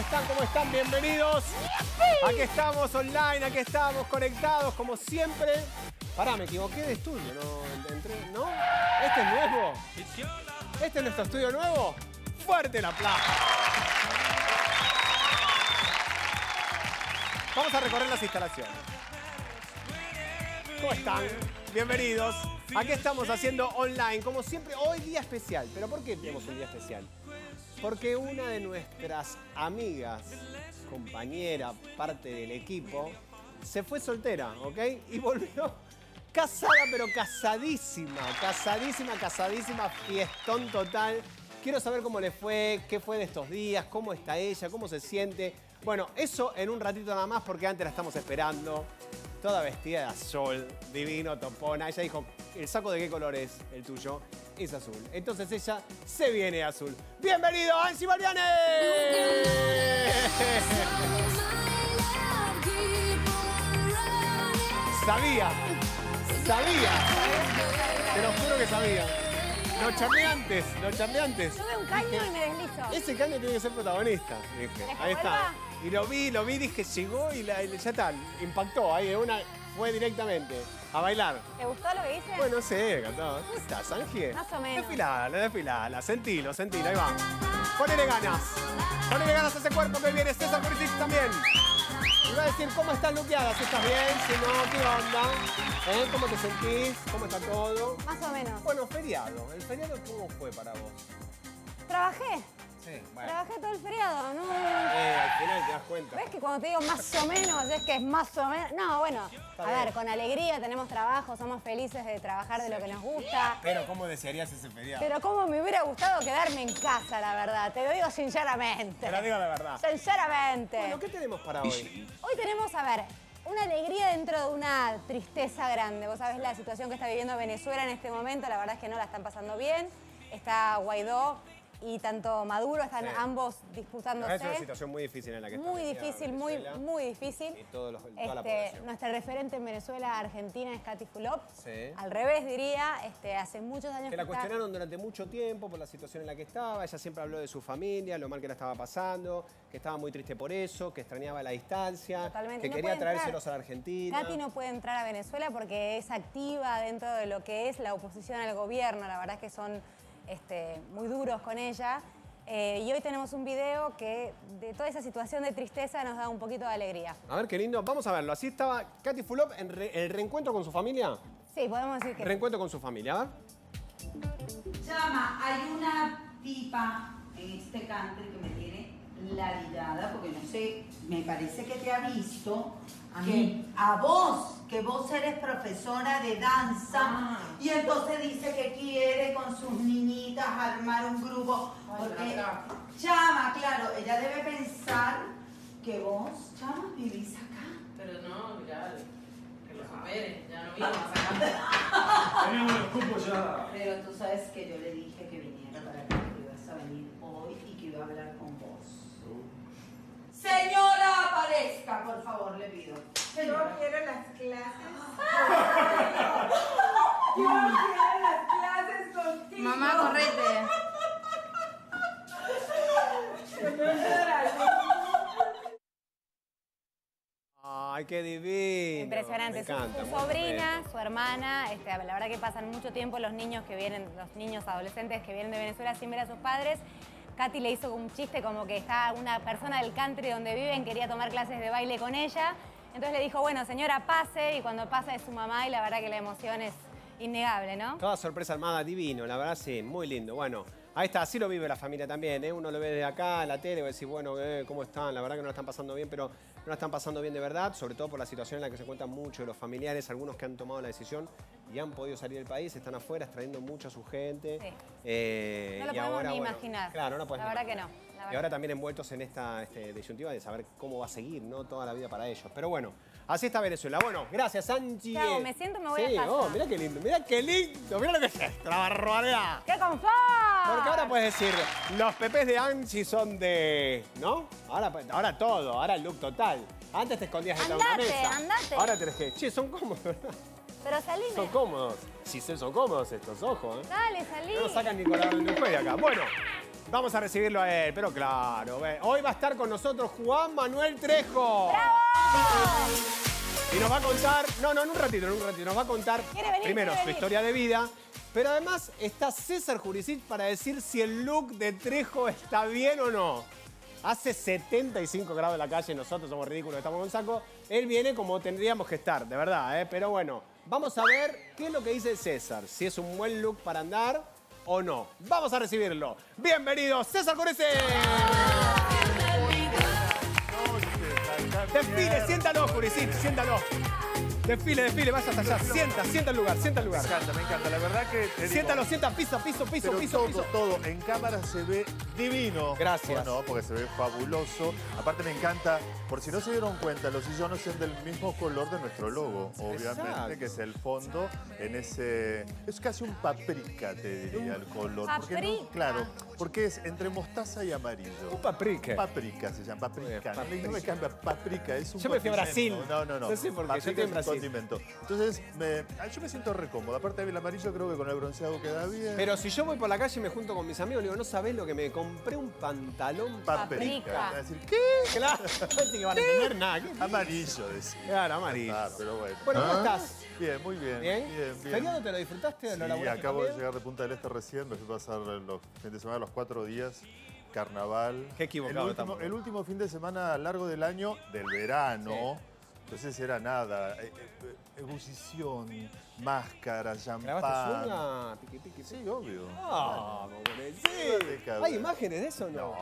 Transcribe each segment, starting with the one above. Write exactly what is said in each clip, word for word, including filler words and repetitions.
están? ¿Cómo están? Bienvenidos. Aquí estamos online, aquí estamos conectados como siempre. Pará, me equivoqué de estudio, ¿no? Entré, ¿no? ¿Este es nuevo? ¿Este es nuestro estudio nuevo? ¡Fuerte el aplauso! Vamos a recorrer las instalaciones. ¿Cómo están? Bienvenidos. Aquí estamos haciendo online, como siempre, hoy día especial. ¿Pero por qué tenemos un día especial? Porque una de nuestras amigas, compañera, parte del equipo, se fue soltera, ¿ok? Y volvió casada, pero casadísima, casadísima, casadísima, fiestón total. Quiero saber cómo le fue, qué fue de estos días, cómo está ella, cómo se siente. Bueno, eso en un ratito nada más porque antes la estamos esperando. Toda vestida de azul, divino, topona. Ella dijo, ¿el saco de qué color es el tuyo? Es azul. Entonces ella se viene azul. ¡Bienvenido, Angie Balbiani! Sabía, sabía. Te lo juro que sabía. Los charleantes, los charleantes. Tuve un caño dije, y me deslizo. Ese caño tiene que ser protagonista. Dije, ahí está. Y lo vi, lo vi, dije, llegó y, la, y ya está, impactó. Ahí de una fue directamente a bailar. ¿Te gustó lo que hice? Bueno, sé, cantó. ¿Cómo estás, Angie? Más o menos. Desfilala, desfilala. Sentilo, sentilo, ahí va. Ponele ganas. Ponele ganas a ese cuerpo que viene. César Pulisic también. Y va a decir, ¿cómo estás luqueada? Si estás bien, si no, ¿qué onda? ¿Eh? ¿Cómo te sentís? ¿Cómo está todo? Más o menos. Bueno, feriado. ¿El feriado cómo fue para vos? Trabajé. Sí, bueno. Trabajé todo el feriado, ¿no? Eh, al final te das cuenta. ¿Ves que cuando te digo más o menos, es que es más o menos? No, bueno, Está a bien. ver, con alegría tenemos trabajo, somos felices de trabajar de lo que nos gusta. Pero ¿cómo desearías ese feriado? Pero cómo me hubiera gustado quedarme en casa, la verdad. Te lo digo sinceramente. Te lo digo de verdad. Sinceramente. Bueno, ¿qué tenemos para hoy? Hoy tenemos, a ver, una alegría dentro de una tristeza grande. Vos sabés la situación que está viviendo Venezuela en este momento, la verdad es que no la están pasando bien. Está Guaidó y tanto Maduro, están Sí. ambos disputándose. Es una situación muy difícil en la que está. Muy metida difícil, muy, Venezuela muy difícil. Y todos los, toda la Este, población. nuestra referente en Venezuela, Argentina, es Katy Fulop. Sí. Al revés, diría, este, hace muchos años Que la está- cuestionaron durante mucho tiempo por la situación en la que estaba. Ella siempre habló de su familia, lo mal que la estaba pasando, que estaba muy triste por eso, que extrañaba la distancia, Totalmente. que No quería puede entrar. traérselos a la Argentina. Katy no puede entrar a Venezuela porque es activa dentro de lo que es la oposición al gobierno. La verdad es que son este, muy duros con ella. Eh, y hoy tenemos un video que de toda esa situación de tristeza nos da un poquito de alegría. A ver, qué lindo. Vamos a verlo. Así estaba Katy Fulop en re- el reencuentro con su familia. Sí, podemos decir que... Reencuentro con su familia. A ver. Chama, hay una tipa en este country que me tiene laridada, porque no sé, me parece que te ha visto, ¿A que mí? a vos, que vos eres profesora de danza, Ah. y entonces dice que quiere con sus niñitas armar un grupo, Ay, porque, acá. Chama, claro, ella debe pensar que vos, Chama, vivís acá. Pero no, mirá, que lo supere, ya no vino más acá. Tenemos los cupos ya. Pero tú sabes que yo le dije que viniera para acá, que ibas a venir hoy y que iba a hablar con vos. Señora, aparezca, por favor, le pido. Yo Señora. quiero las clases. Yo quiero las clases contigo. Mamá, correte. Ay, qué divino. Impresionante. Me Su, encanta, su muy sobrina, contento. su hermana, este, la verdad que pasan mucho tiempo los niños que vienen, los niños adolescentes que vienen de Venezuela sin ver a sus padres. Katy le hizo un chiste como que está una persona del country donde viven, quería tomar clases de baile con ella. Entonces le dijo, bueno, señora, pase, y cuando pasa es su mamá y la verdad que la emoción es innegable, ¿no? Toda sorpresa armada, divino, la verdad sí, muy lindo. Bueno, ahí está, así lo vive la familia también, ¿eh? Uno lo ve desde acá, en la tele, va a decir, bueno, eh, ¿cómo están? La verdad que no la están pasando bien, pero no la están pasando bien de verdad, sobre todo por la situación en la que se encuentran muchos de los familiares, algunos que han tomado la decisión y han podido salir del país, están afuera, extrayendo mucho a su gente. Sí. Eh, No lo y podemos ahora, ni bueno, imaginar. Claro, no podés La ni verdad que imaginar. no, la Y verdad. ahora también envueltos en esta este, disyuntiva de saber cómo va a seguir, ¿no? Toda la vida para ellos. Pero bueno, así está Venezuela. Bueno, gracias, Angie. ¿Qué hago? ¿Me siento o me voy sí, a casa? Oh, mirá qué lindo, mirá qué lindo, mirá lo que es esto, la barbaridad. ¡Qué confort! Porque ahora puedes decir, los pepés de Angie son de... ¿no? Ahora, ahora todo, ahora el look total. Antes te escondías detrás de una Andate, mesa. andate. Ahora tenés que... Che, son cómodos, ¿verdad? Pero salime. Son cómodos. Sí, sí, son cómodos estos, ojo, ¿eh? Dale, salí. No nos sacan ni con la de un juez de acá. Bueno, Vamos a recibirlo a él, pero claro. ve, Hoy va a estar con nosotros Juan Manuel Trejo. ¡Bravo! Y nos va a contar, no, no, en un ratito, en un ratito, nos va a contar ¿Quiere venir? primero ¿Quiere su venir? historia de vida, pero además está César Jurisic para decir si el look de Trejo está bien o no. Hace setenta y cinco grados en la calle, nosotros somos ridículos, estamos con saco. Él viene como tendríamos que estar, de verdad, ¿eh? Pero bueno, vamos a ver qué es lo que dice César, si es un buen look para andar o no. Vamos a recibirlo. Bienvenido, César Jurisic. Desfile, siéntalo, Jurisic, siéntalo. Desfile, desfile, vaya hasta allá. Sienta, sienta el lugar, sienta el lugar. Me encanta, me encanta. La verdad que... te digo, Siéntalo, sienta, piso, piso, piso, pero piso, todo, piso. todo. En cámara se ve divino. Gracias. No, porque se ve fabuloso. Aparte me encanta, por si no se dieron cuenta, los sillones son del mismo color de nuestro logo, obviamente, Exacto. que es el fondo en ese... Es casi un paprika, te diría, el color. Porque no- Paprika. claro, porque es entre mostaza y amarillo. Un paprika. Paprika se llama, paprika. No, Paprika. no me cambia, paprika, es un Yo me fui a condimento. Brasil. No, no, no. No sé por qué, yo Paprika estoy en es un Brasil. condimento. Entonces, me, ah, yo me siento re cómodo. Aparte del amarillo, creo que con el bronceado queda bien. Pero si yo voy por la calle y me junto con mis amigos, le digo, no sabés lo que me compré un pantalón paprika. Paprika. Va a decir, ¿qué? Claro, no que van a entender nada. ¿Qué? Amarillo, decía. Claro, amarillo. Ah, pero bueno. Bueno, ¿cómo ¿Ah? estás? Bien, muy bien. ¿Bien? Bien, bien. ¿Feriado te lo disfrutaste? ¿Lo Sí, laburaste acabo también? de llegar de Punta del Este recién. Me fui a pasar los fines de semana, los cuatro días. Carnaval. Qué equivocado el último, estamos. el último fin de semana largo del año, del verano. Entonces era nada. eh, eh, ebullición, máscaras, champán. ¿Grabaste una? Piqui, piqui, Sí, obvio. Ah, Dale, sí. cabrón. ¿Hay imágenes de eso o no? No.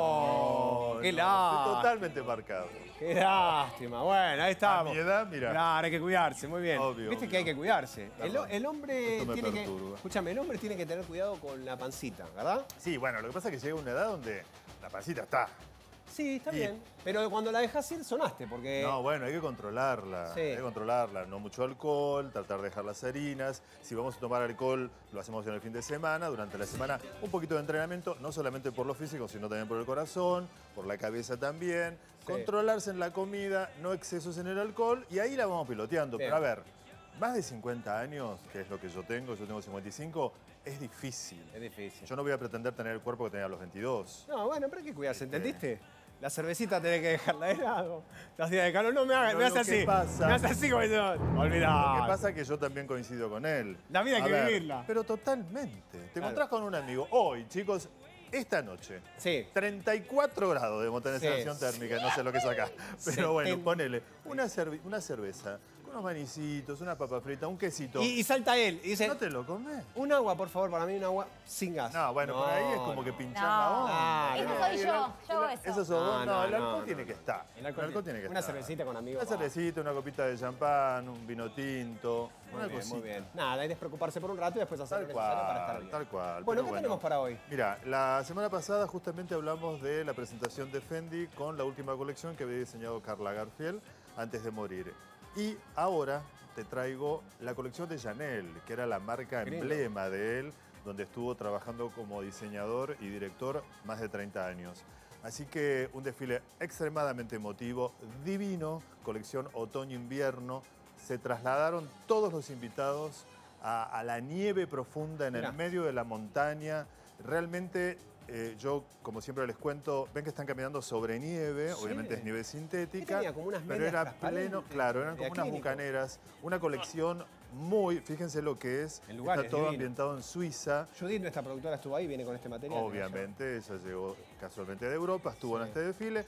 Oh, no, qué no, lástima. estoy totalmente marcado. Qué lástima. Bueno, ahí A estamos. mi edad, mira. Claro, hay que cuidarse, muy bien. Obvio, Viste obvio. que hay que cuidarse. El, Perdón. el hombre Esto me tiene que. perturba. Escúchame, el hombre tiene que tener cuidado con la pancita, ¿verdad? Sí, bueno, lo que pasa es que llega una edad donde la pancita está. Sí, está Y- bien. Pero cuando la dejas ir, sonaste, porque. No, bueno, hay que controlarla. Sí. Hay que controlarla. No mucho alcohol, tratar de dejar las harinas. Si vamos a tomar alcohol, lo hacemos en el fin de semana. Durante la semana, un poquito de entrenamiento, no solamente por lo físico, sino también por el corazón, por la cabeza también. Sí. Controlarse en la comida, no excesos en el alcohol. Y ahí la vamos piloteando. Bien. Pero a ver, más de cincuenta años, que es lo que yo tengo, yo tengo cincuenta y cinco, es difícil. Es difícil. Yo no voy a pretender tener el cuerpo que tenía a los veintidós. No, bueno, pero hay que cuidarse, Este- ¿entendiste? La cervecita tenés que dejarla de lado. Los días de calor no me hagas, Pero me hace lo que así. pasa- Me hace así como diciendo, olvidá. Lo que pasa es que yo también coincido con él. La vida hay A que ver, vivirla. Pero totalmente. Te Claro. encontrás con un amigo hoy, chicos, esta noche. Sí. treinta y cuatro grados de sensación Sí. térmica, no sé lo que es acá. Pero setenta. bueno, ponele una, cerve- una cerveza, unos manicitos, una papa frita, un quesito. Y, y salta él y dice, ¿No te lo comes? un agua, por favor, para mí un agua sin gas. No, bueno, por ahí es como no. que pinchar No. la onda. Ah, Eso no. soy Y el yo, al- yo hago el- eso. Eso sos vos. No, No, no, el alcohol no, tiene no. que estar. El alcohol, tiene que una estar. cervecita con amigos. Una va. cervecita, una copita de champán, un vino tinto, Muy una bien, cosita. muy bien. Nada, hay que despreocuparse por un rato y después hacer Tal lo necesario para estar cual, bien. tal cual. Bueno, pero ¿qué tenemos para hoy? Mira, la semana pasada justamente hablamos de la presentación de Fendi con la última colección que había diseñado Karl Lagerfeld antes de morir. Y ahora te traigo la colección de Chanel, que era la marca Qué lindo. emblema de él, donde estuvo trabajando como diseñador y director más de treinta años. Así que un desfile extremadamente emotivo, divino, colección otoño-invierno. Se trasladaron todos los invitados a, a la nieve profunda en Mirá. el medio de la montaña. Realmente, eh, yo, como siempre les cuento, ven que están caminando sobre nieve, Sí. obviamente es nieve sintética, ¿Qué tenía? ¿Como unas pero medias era transparentes? pleno, claro, eran como Media unas clínico. bucaneras, una colección muy, fíjense lo que es, El lugar está es todo divino. ambientado en Suiza. Judith, nuestra productora, estuvo ahí, viene con este material. Obviamente, ella llegó casualmente de Europa, estuvo Sí. en este desfile,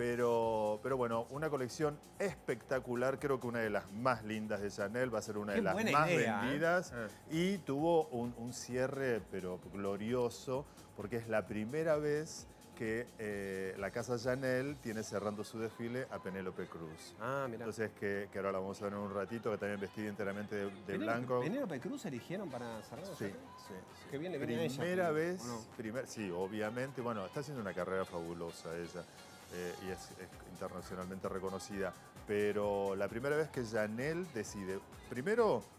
pero, pero bueno, una colección espectacular, creo que una de las más lindas de Chanel, va a ser una Qué de las buena más idea, ¿eh? vendidas Ah. y tuvo un, un cierre, pero glorioso, porque es la primera vez que eh, la casa Chanel tiene cerrando su desfile a Penélope Cruz. Ah, mira. Entonces, que, que ahora la vamos a ver en un ratito, que también vestida enteramente de, de blanco. ¿Penélope Cruz eligieron para cerrar? Sí, sí, sí. Qué bien le viene a ella. Primera vez, ¿o no? primer, sí, obviamente, bueno, está haciendo una carrera fabulosa ella eh, y es, es internacionalmente reconocida, pero la primera vez que Chanel decide, primero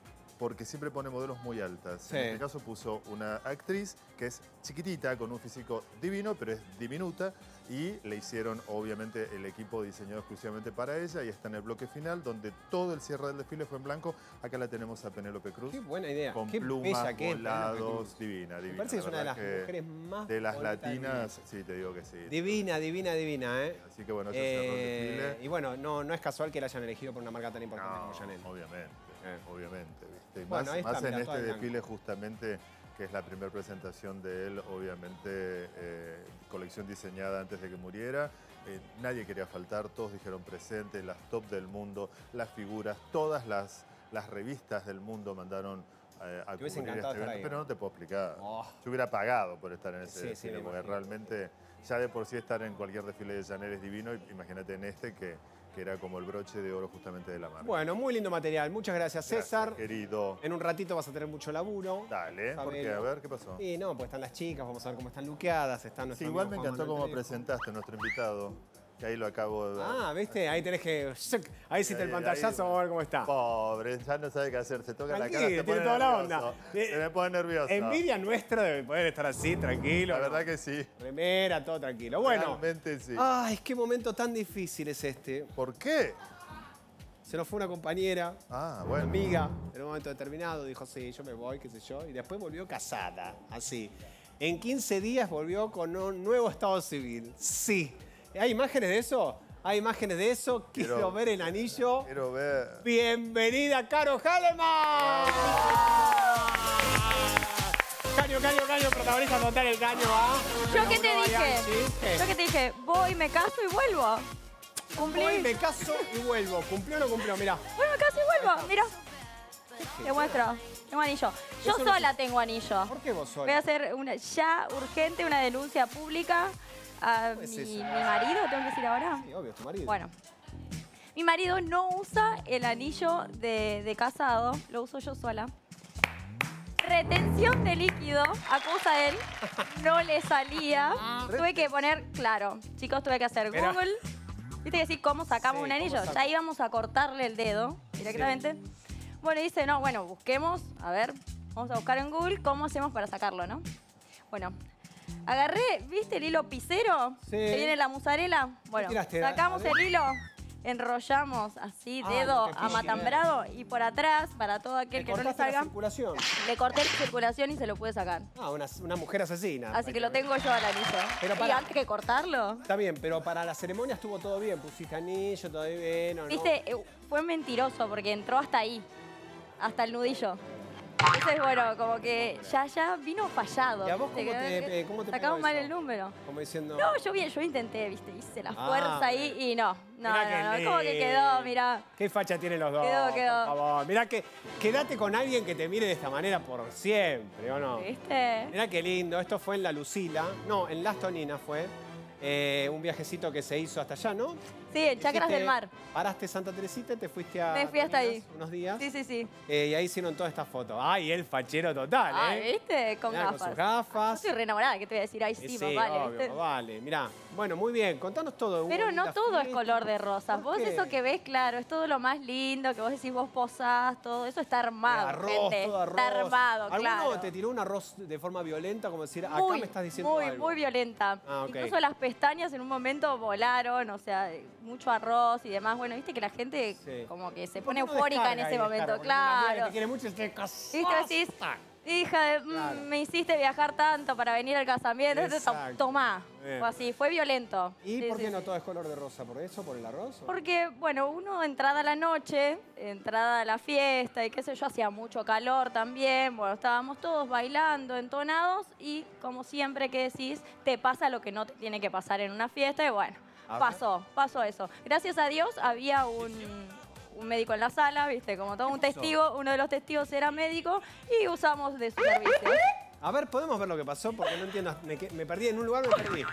porque siempre pone modelos muy altas. Sí. En este caso puso una actriz que es chiquitita, con un físico divino, pero es diminuta, y le hicieron, obviamente, el equipo diseñado exclusivamente para ella, y está en el bloque final, donde todo el cierre del desfile fue en blanco. Acá la tenemos a Penélope Cruz. Qué buena idea. Con Qué plumas, bella que es Penélope volados, Cruz. divina, divina. Me parece que es una de las verdad que mujeres más de las bonitas del latinas, sí, te digo que sí. Divina, divina, divina, ¿eh? Así que bueno, ella cerró el Eh, desfile. y bueno, no, no es casual que la hayan elegido por una marca tan importante como Chanel. Obviamente, Eh. obviamente. ¿viste? Y Bueno, más ahí está, más mirá, en todo este el blanco. desfile justamente, que es la primera presentación de él, obviamente, eh, colección diseñada antes de que muriera. Eh, nadie quería faltar, todos dijeron presente, las top del mundo, las figuras, todas las, las revistas del mundo mandaron eh, a Te hubiese cubrir encantado este estar evento, ahí, pero ¿no? no te puedo explicar. Oh. Yo hubiera pagado por estar en ese Sí, sí, desfile, me porque imagino. realmente ya de por sí estar en cualquier desfile de Chanel es divino, y imagínate en este que, que era como el broche de oro justamente de la marca. Bueno, muy lindo material. Muchas gracias, Gracias, César. querido. En un ratito vas a tener mucho laburo. Dale, porque Sabelo. a ver, ¿qué pasó? Y no, pues están las chicas, vamos a ver cómo están luqueadas, están Sí, nuestro igual me amigo Juan encantó Manuel cómo Trejo. presentaste a nuestro invitado, que ahí lo acabo de ver. Ah, ¿viste? Ahí tenés que... Ahí hiciste el Ahí, pantallazo, ahí. vamos a ver cómo está. Pobre, ya no sabe qué hacer, se toca la cara, Tranquilo, se tiene pone toda la nervioso. onda. Se me pone nervioso. Envidia nuestra de poder estar así, tranquilo. La ¿no? verdad que sí. Remera, todo tranquilo. Bueno. Realmente sí. Ay, qué momento tan difícil es este. ¿Por qué? Se nos fue una compañera, Ah, una bueno. amiga, en un momento determinado dijo, sí, yo me voy, qué sé yo, y después volvió casada, así. En quince días volvió con un nuevo estado civil. Sí. ¿Hay imágenes de eso? ¿Hay imágenes de eso? Quiero, Quiero- ver el anillo. Quiero ver. ¡Bienvenida, Caro Haleman! Caño, caño, caño, protagonista total, el caño, ¿ah? ¿Yo qué te Bueno, dije? Bianchi, ¿qué? Yo que te dije, voy, me caso y vuelvo. Cumplí. Voy, me caso y vuelvo. ¿Cumplió o no cumplió? Mirá. Voy, me caso y vuelvo. Mira. Te muestro. Tengo anillo. Yo Eso no sola se- tengo anillo. ¿Por qué vos Voy a sola? hacer una, ya urgente una denuncia pública a ¿Cómo es mi, eso? mi marido, tengo que decir ahora. Sí, obvio, tu marido. Bueno. Mi marido no usa el anillo de, de casado, lo uso yo sola. Retención de líquido, acusa él, no le salía. Tuve que poner, claro, chicos, tuve que hacer Mirá. Google. Viste que sí, ¿cómo sacamos Sí, un ¿cómo anillo? saco? Ya íbamos a cortarle el dedo directamente. Bueno, dice, no, bueno, busquemos, a ver, vamos a buscar en Google cómo hacemos para sacarlo, ¿no? Bueno, agarré, ¿viste el hilo pisero? Sí. Que viene la mozzarella. Bueno, tiraste? sacamos A ver. el hilo, enrollamos así, Ah, dedo lo que quise amatambrado y por atrás, para todo aquel ¿Le que no le cortaste la salga, circulación? le corté la circulación y se lo pude sacar. Ah, una, una mujer asesina. Así que lo tengo yo al anillo. Pero y pará. antes que cortarlo, Está bien, pero para la ceremonia estuvo todo bien. Pusiste anillo, todo bien, ¿o no? viste, eh, fue mentiroso porque entró hasta ahí, hasta el nudillo. Entonces, bueno, como que ya, ya vino fallado. ¿Y a vos ¿viste? cómo Que- te- que eh, cómo te Sacamos pegó mal eso? el número. Como diciendo... No, yo bien, yo intenté, viste, hice la Ah, fuerza ahí y no. No, Mirá qué no, no, como que lindo. quedó, mirá. ¿Qué facha tienen los dos? Quedó, quedó. Por favor. Mirá que quédate con alguien que te mire de esta manera por siempre, ¿o no? ¿Viste? Mirá qué lindo. Esto fue en La Lucila. No, en Las Toninas fue. Eh, un viajecito que se hizo hasta allá, ¿no? Sí, en Chacras Hiciste- del Mar. Paraste Santa Teresita y te fuiste a... Me fui hasta Toninas ahí. Unos días. Sí, sí, sí. Eh, y ahí hicieron todas estas fotos. Ay, el fachero total, Ah, ¿eh? ¿viste? Con Mirá, gafas. Con sus Yo gafas. estoy re enamorada, ¿qué te voy a decir? Ay, sí, Eh, más vale, obvio, ¿viste? más vale. Mirá, bueno, muy bien. Contanos todo. Pero Hubo no linda todo es fiesta. color de rosas. ¿Por Vos qué? eso que ves, claro, es todo lo más lindo, que vos decís vos posás, todo eso está armado, arroz, gente. todo arroz. Está armado, ¿Alguno claro. te tiró un arroz de forma violenta, como decir, acá Muy, me estás diciendo muy, algo? muy violenta. Ah, ok. Incluso las pestañas en un momento volaron, o sea, mucho arroz y demás. Bueno, viste que la gente Sí. como que se ¿Por pone qué no eufórica en descarga ese ahí, momento, descarga? Porque una amiga que claro. te quiere mucho, este cas- Viste, decís, hija, de, mm, Claro. me hiciste viajar tanto para venir al casamiento, entonces, Exacto. tomá. Bien. Fue así, fue violento. ¿Y Sí, por sí, qué no sí. todo es color de rosa? ¿Por eso? ¿Por el arroz? o? Porque, bueno, uno entrada la noche, entrada a la fiesta y qué sé yo, hacía mucho calor también. Bueno, estábamos todos bailando, entonados y como siempre que decís, te pasa lo que no te tiene que pasar en una fiesta y bueno, A ver. pasó, pasó eso. Gracias a Dios había un, un médico en la sala, viste, como todo un pasó? testigo, uno de los testigos era médico y usamos de su servicio. A ver, ¿podemos ver lo que pasó? Porque no entiendo. Me, que- me perdí en un lugar, me perdí.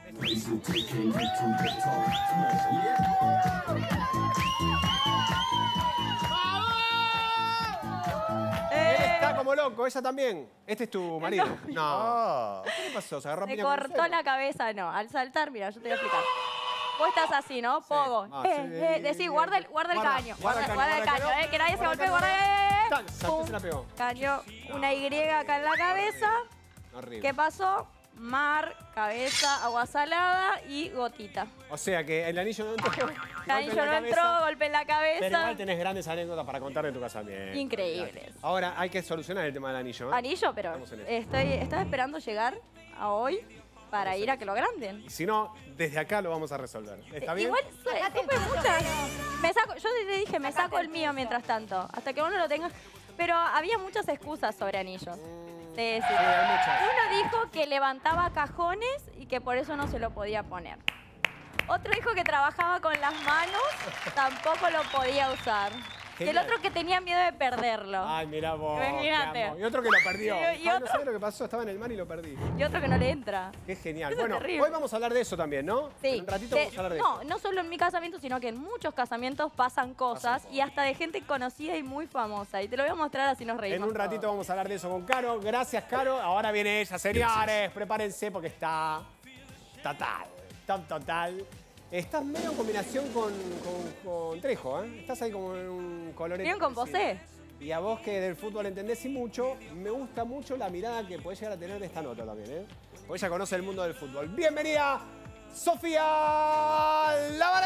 Él está como loco, ella también. ¿Este es tu marido? No. Ah, ¿Qué le pasó? ¿Se agarró a Me piña con el cortó suelo? la cabeza, no. Al saltar, mira, yo te voy a explicar. Vos estás así, ¿no? Pogo. Ah, eh, sí, eh, decí, bien, guarda el, bien. guarda el Guarda, caño. guarda Guarda, el caño, guarda el guarda el caño, caño. eh, que nadie se Guarda el golpee, caño. guarda. eh, eh, eh. Tan, saltó y se la pegó. Cayó una Y acá en la cabeza. Horrible. ¿Qué pasó? Mar, cabeza, agua salada y gotita. O sea que el anillo no entró. El anillo no entró, golpe en la cabeza. Pero igual tenés grandes anécdotas para contar de tu casamiento. Increíbles. Ahora hay que solucionar el tema del anillo. ¿eh? Anillo, pero Estamos en eso. estoy, estaba esperando llegar a hoy para ir a que lo agranden. Y si no, desde acá lo vamos a resolver. ¿Está bien? Igual soy- Sacate supe el tuyo, muchas. Caro. Me saco, yo le dije, me Sacate saco el el mío tuyo. mientras tanto, hasta que uno lo tenga. Pero había muchas excusas sobre anillos. Sí, sí. Sí, hay muchas. Uno dijo que levantaba cajones y que por eso no se lo podía poner. Otro dijo que trabajaba con las manos, tampoco lo podía usar. Y el Genial. otro que tenía miedo de perderlo. Ay, mira vos. Imagínate. qué amo. Y otro que lo perdió. Y- y Ay, no otro- sabés lo que pasó, estaba en el mar y lo perdí. Y otro que no le entra. Qué genial. Eso es Bueno, terrible. hoy vamos a hablar de eso también, ¿no? Sí. En un ratito De- vamos a hablar de no, eso. no solo en mi casamiento, sino que en muchos casamientos pasan cosas y hasta de gente conocida y muy famosa. Y te lo voy a mostrar así nos reímos. En un ratito todos. vamos a hablar de eso con Caro. Gracias, Caro. Ahora viene ella, señores. Prepárense porque está total, top total. Estás medio en combinación con, con, con Trejo, ¿eh? Estás ahí como en un colorete. Bien con parecido. Posé. Y a vos que del fútbol entendés y mucho, me gusta mucho la mirada que podés llegar a tener de esta nota también, ¿eh? Porque ella conoce el mundo del fútbol. Bienvenida, Sofía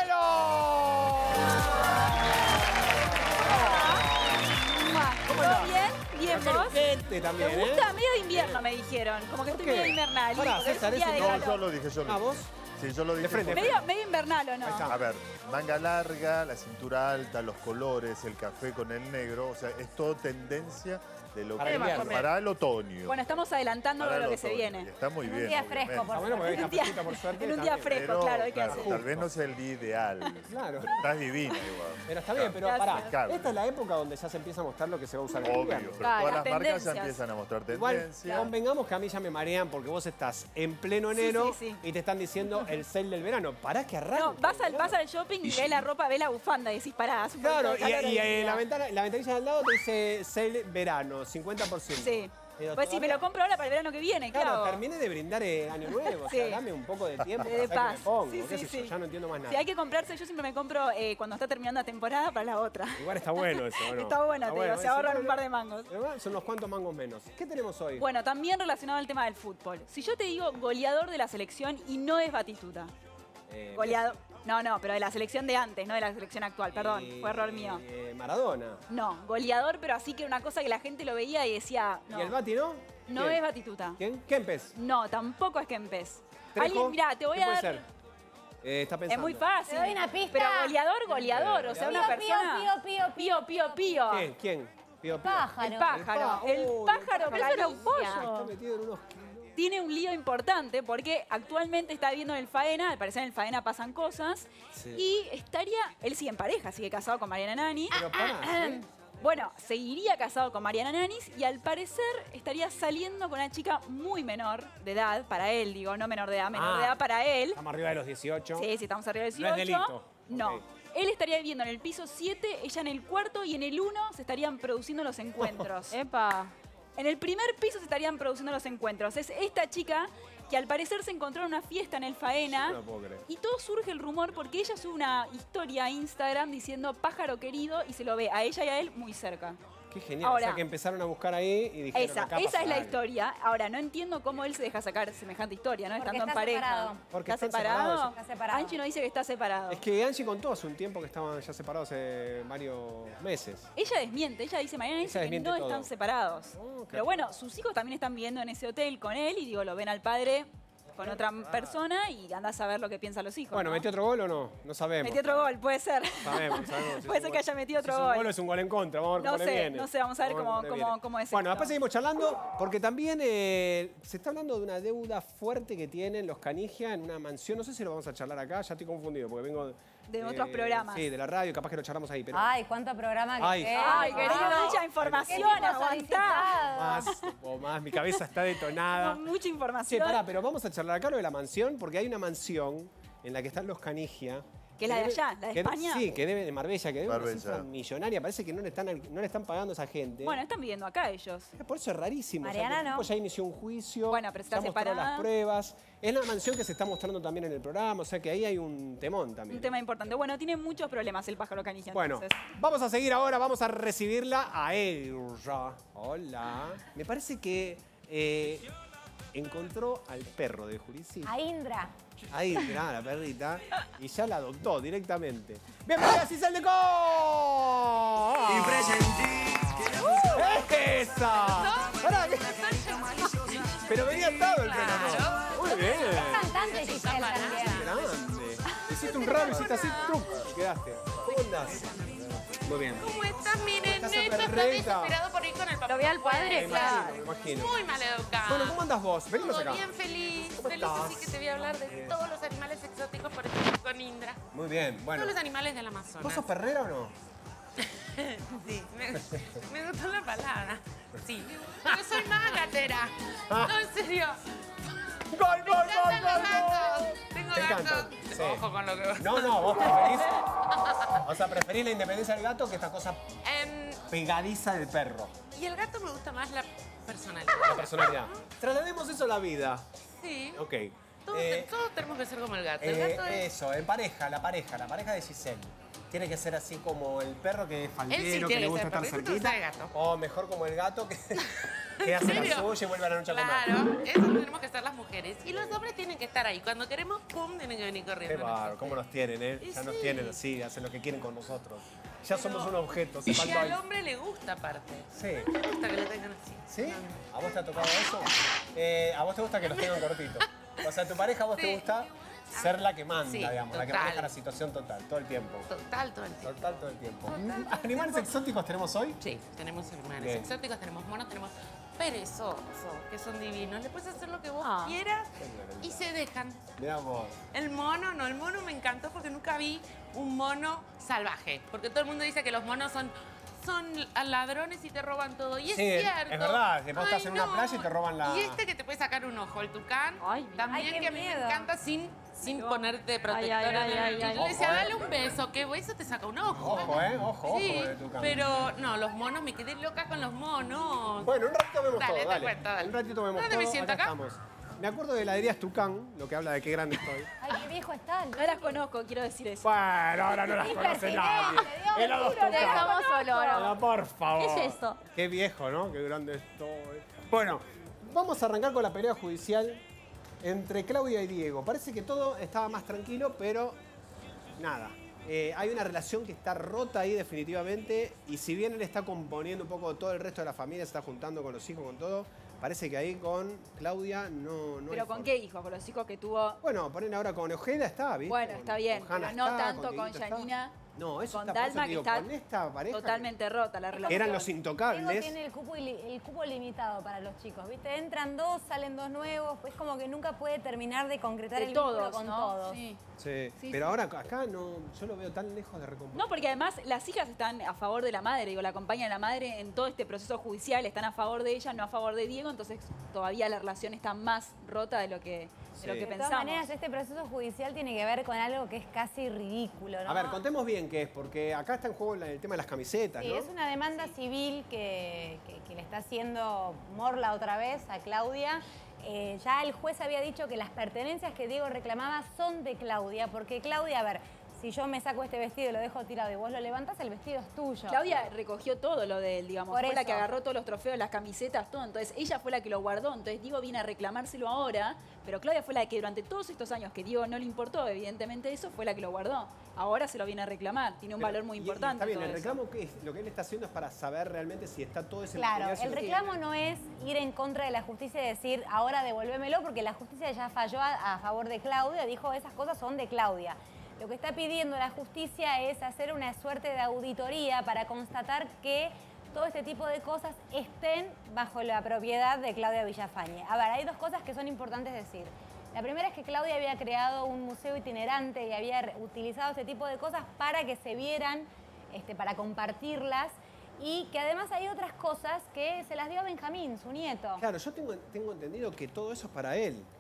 Lavarello. ¿Cómo ¿Todo andás? bien? Bien, Está vos. caliente también, Me gusta ¿eh? medio de invierno, me dijeron. Como que ¿Por estoy qué? medio invernal. Pará, porque es César, un día ese de no, No, calor. yo lo dije, yo lo ¿Ah, dije. vos? Sí, yo lo dije. frente, porque- Medio, medio invernal, ¿o no? Ahí está. A ver, manga larga, la cintura alta, los colores, el café con el negro, o sea, es todo tendencia de lo Para que el invierno. para el otoño. Bueno, estamos adelantando Para lo el que se otoño. viene. Y está muy En un bien. día fresco, obviamente. Está bueno porque hay En un día- cafecito por suerte. en un está día bien. fresco. Pero, claro, hay que claro, hacer. tal vez no sea el día ideal. Claro. Pero estás divina igual. Pero está bien, pero Gracias. pará. Claro. Esta es la época donde ya se empieza a mostrar lo que se va a usar en Obvio, invierno. pero Claro, todas las las marcas ya tendencias. empiezan a mostrar Igual, tendencias. convengamos que a mí ya me marean porque vos estás en pleno Sí, enero sí, sí. y te están diciendo el sale del verano. Pará que arranca. No, vas al, vas al shopping y ves la ropa, ves la bufanda y decís, pará, hace un poquito Claro, de y, calor y, hoy eh, día. la, ventana, la ventanilla de al lado te dice sale verano, cincuenta por ciento. Sí. Pero Pues si me todavía- lo compro ahora para el verano que viene, Claro, claro. terminé de brindar el año nuevo. O sea, Sí. dame un poco de tiempo De para saber qué paz. me pongo. Sí, qué sí, sé yo, sí. ya no entiendo más nada. Si hay que comprarse, yo siempre me compro eh, cuando está terminando la temporada para la otra. Igual está bueno eso, ¿o no? Está bueno, te digo, se sí, ahorran bueno, un par de mangos. Además, son unos cuantos mangos menos. ¿Qué tenemos hoy? Bueno, también relacionado al tema del fútbol. Si yo te digo goleador de la selección y no es Batistuta. Eh, Goleador. No, no, pero de la selección de antes, no de la selección actual. Perdón, eh, fue error mío. eh, Maradona. No, goleador, pero así que era una cosa que la gente lo veía y decía, no, ¿Y el Bati no? no ¿Quién? es Batistuta. ¿Quién? Kempes. No, tampoco es Kempes. ¿Trejo? Alguien, mirá, te voy ¿Quién a dar. puede ser? Eh, está Es pensando. muy fácil. Te doy una pista. Pero goleador, goleador. O sea, una Pío, persona. pío, pío, Pío, pío, pío. ¿Quién? ¿Quién? Pío, Pío. Pájaro. El pájaro. El El pa- pájaro, oh, pero eso era un Está pollo. metido en unos kilos. Tiene un lío importante porque actualmente está viviendo en el Faena, al parecer en el Faena pasan cosas, Sí. y estaría, él sigue en pareja, sigue casado con Mariana Nani. Pero pará, ¿sí? Bueno, seguiría casado con Mariana Nanis y al parecer estaría saliendo con una chica muy menor de edad, para él, digo, no menor de edad, menor Ah. de edad para él. Estamos arriba de los dieciocho. Sí, sí, estamos arriba del No es dieciocho. delito. No. Ok. Él estaría viviendo en el piso siete, ella en el cuarto y en el uno se estarían produciendo los encuentros. Epa. En el primer piso se estarían produciendo los encuentros. Es esta chica que al parecer se encontró en una fiesta en el Faena. No lo puedo creer. Y todo surge el rumor porque ella sube una historia a Instagram diciendo pájaro querido y se lo ve a ella y a él muy cerca. Qué genial. Ahora- o sea que empezaron a buscar ahí y dijeron Esa, acá esa pasa es la algo. historia. Ahora, no entiendo cómo él se deja sacar semejante historia, ¿no? Porque Estando en está pareja. separado. Porque ¿Está están separado? separados. Está separado. Anchi nos dice que está separado. Es que Angie contó hace un tiempo que estaban ya separados hace varios meses. Ella desmiente, ella dice, Mariana Ella dice que desmiente no todo. están separados. Oh, qué Pero bueno, sus hijos también están viviendo en ese hotel con él y digo, lo ven al padre con otra persona y anda a saber lo que piensan los hijos. Bueno, ¿no? ¿metió otro gol o no? No sabemos. Metió otro gol, puede ser. Sabemos, sabemos. Si Puede es ser un que gol- haya metido otro si es un gol. gol o es un gol en contra. Vamos a ver No cómo le sé, viene. no sé, vamos a ver cómo- le cómo- viene. cómo es Bueno, esto. después seguimos charlando porque también eh, se está hablando de una deuda fuerte que tienen los Canigia en una mansión. No sé si lo vamos a charlar acá, ya estoy confundido porque vengo De otros programas. Sí, de la radio, capaz que lo charlamos ahí. Pero Ay, cuánto programa que Ay. tengo. Ay, querido, mucha Qué información, tipo aguantá. solicitado. más o más, mi cabeza está detonada. Con mucha Sí, información. pará, pero vamos a charlar acá lo de la mansión, porque hay una mansión en la que están los Canigia Que es la de allá, la de que- España. Sí, que debe de Marbella, que debe una Marbella. cifra millonaria. Parece que no le están, no le están pagando a esa gente. Bueno, están viviendo acá ellos. Por eso es rarísimo. O sea, que Mariana el tipo no. ya inició un juicio, Bueno, pero está ya mostró separada. las pruebas. Es la mansión que se está mostrando también en el programa, o sea que ahí hay un temón también. Un tema importante. Bueno, tiene muchos problemas el pájaro canigia. Bueno, entonces. vamos a seguir ahora, vamos a recibirla a ella. Hola. Me parece que eh, encontró al perro de Jurici. A Indra. Ahí, mirá, la perrita. Y ya la adoptó directamente. ¡Bienvenida, Cisel de Co! ¡Esa! Pará, que- Pero venía atado el perro, ¿no? Muy bien. Es cantante Giselle también. Grande. Hiciste un raro, hiciste así, truc, y quedaste. ¿Cómo andás? Muy bien. ¿Cómo estás? Miren, Estás Neto está perreta. desesperado por ir con el papá. Lo vi al Me padre, imagino, claro. me imagino. Muy mal educado. Bueno, ¿cómo andas vos? Venimos Todo acá. bien, feliz. ¿Cómo Feliz, estás? así que te voy a hablar de Bien. todos los animales exóticos por ejemplo con Indra. Muy bien, bueno. Todos los animales del Amazonas. ¿Vos sos perrera o no? Sí, me, me gustó la palabra. Sí. Pero soy más gatera. No, en serio. ¡Gol, gol, Me encantan gol, los gol, gatos. gol! Tengo Te gatos. encantan, sí. Ojo con lo que vas a No, no, vos preferís. O sea, preferís la independencia del gato que esta cosa Em, pegadiza del perro. y el gato me gusta más la personalidad. La personalidad. Traslademos eso a la vida. Sí. Ok. Todos, Eh, todos tenemos que ser como el gato. El eh, gato es... Eso, en pareja, la pareja, la pareja de Giselle. Tiene que ser así como el perro que es Él faldero, sí que tiene le que gusta ser estar perrito, cerquita. tú sabes gato. O mejor como el gato que, que hace la serio? suya y vuelve a la noche a comer. Claro, eso tenemos que estar las mujeres. Y los hombres tienen que estar ahí. Cuando queremos, pum, tienen que venir Qué corriendo. bárbaro, cómo nos tienen, ¿eh? Y Ya nos sí. tienen así, hacen lo que quieren con nosotros. Ya Pero- somos un objeto, se Y falta al algo. hombre le gusta aparte. Sí. Le gusta que le tengan así. ¿Sí? ¿A vos te ha tocado eso? Eh, ¿A vos te gusta que los tengan cortitos? O sea, ¿a tu pareja a vos te Sí. gusta ser la que manda, Sí, digamos, la que total. maneja la situación total, todo el tiempo? Total, todo el tiempo. Total, todo el tiempo. Total, todo el ¿Animales tiempo. exóticos tenemos hoy? Sí, tenemos animales Bien. exóticos, tenemos monos, tenemos perezosos, que son divinos. Le puedes hacer lo que vos Ah. quieras y se dejan. Mirá vos. El mono, no, el mono me encantó porque nunca vi un mono salvaje. Porque todo el mundo dice que los monos son, son ladrones y te roban todo. Y es Sí, es- cierto. es verdad, que vos Ay, estás en una playa y te roban la- Y este que te puede sacar un ojo, el tucán, Ay, también Ay, qué que a mí me miedo. encanta sin, sin ponerte protector. ay, en el- ay, ay, Yo ay. le decía, Ojo, eh. dale un beso, que eso te saca un ojo. Ojo, ¿eh? Ojo, Sí, ojo con el tucán. pero no, los monos, me quedé loca con los monos. Bueno, un ratito vemos Dale, todo, te dale. cuento, dale. Un ratito vemos ¿Dónde todo. me siento acá? estamos. Me acuerdo de heladerías Tucán, lo que habla de qué grande estoy. Ay, qué viejo está. No las conozco, quiero decir eso. Bueno, ahora no las conoce Impertinente, nadie. Dios, Helados juro, Tucán. Dejamos solo ahora. Hola, por favor. ¿Qué es esto? Qué viejo, ¿no? Qué grande estoy. Bueno, vamos a arrancar con la pelea judicial entre Claudia y Diego. Parece que todo estaba más tranquilo, pero nada. Eh, hay una relación que está rota ahí definitivamente y si bien él está componiendo un poco todo el resto de la familia, se está juntando con los hijos, con todo, parece que ahí con Claudia no, no hay ¿Pero con forma. qué hijos? ¿Con los hijos que tuvo? Bueno, ponen ahora con Ojeda está, ¿viste? Bueno, Con- está bien, con Hanna pero no está, tanto con Dieguito está. Janina. No, eso Con está, por eso Dalma, te digo, que está con esta pareja Totalmente rota la relación. eran los Diego intocables. tiene el cupo, ili- el cupo limitado para los chicos, ¿viste? Entran dos, salen dos nuevos, pues como que nunca puede terminar de concretar De el vínculo todos, con ¿no? todos. Sí. Sí, Sí, pero sí. ahora acá no, yo lo veo tan lejos de recomponer. No, porque además las hijas están a favor de la madre, digo, la acompañan a la madre en todo este proceso judicial, están a favor de ella, no a favor de Diego, entonces todavía la relación está más rota de lo que, Sí. de lo que De todas pensamos. maneras, este proceso judicial tiene que ver con algo que es casi ridículo, ¿no? A ver, contemos bien qué es, porque acá está en juego la- el tema de las camisetas, Sí, ¿no? es una demanda civil que, que- que le está haciendo Morla otra vez a Claudia. Eh, ya el juez había dicho que las pertenencias que Diego reclamaba son de Claudia, porque Claudia, a ver, si yo me saco este vestido y lo dejo tirado y vos lo levantás, el vestido es tuyo. Claudia recogió todo lo de él, digamos. Por fue la eso. que agarró todos los trofeos, las camisetas, todo. Entonces ella fue la que lo guardó. Entonces Diego viene a reclamárselo ahora, pero Claudia fue la que durante todos estos años que Diego no le importó, evidentemente eso, fue la que lo guardó. Ahora se lo viene a reclamar. Tiene un Pero- valor muy y- y importante. Está bien, todo el eso. reclamo que es, lo que él está haciendo es para saber realmente si está todo ese Claro, material, si el lo reclamo tiene. no es ir en contra de la justicia y decir, ahora devuélvemelo, porque la justicia ya falló a, a favor de Claudia, dijo, esas cosas son de Claudia. Lo que está pidiendo la justicia es hacer una suerte de auditoría para constatar que todo este tipo de cosas estén bajo la propiedad de Claudia Villafañe. A ver, hay dos cosas que son importantes decir. La primera es que Claudia había creado un museo itinerante y había re- utilizado este tipo de cosas para que se vieran, este, para compartirlas, y que además hay otras cosas que se las dio a Benjamín, su nieto. Claro, yo tengo, tengo entendido que todo eso es para él.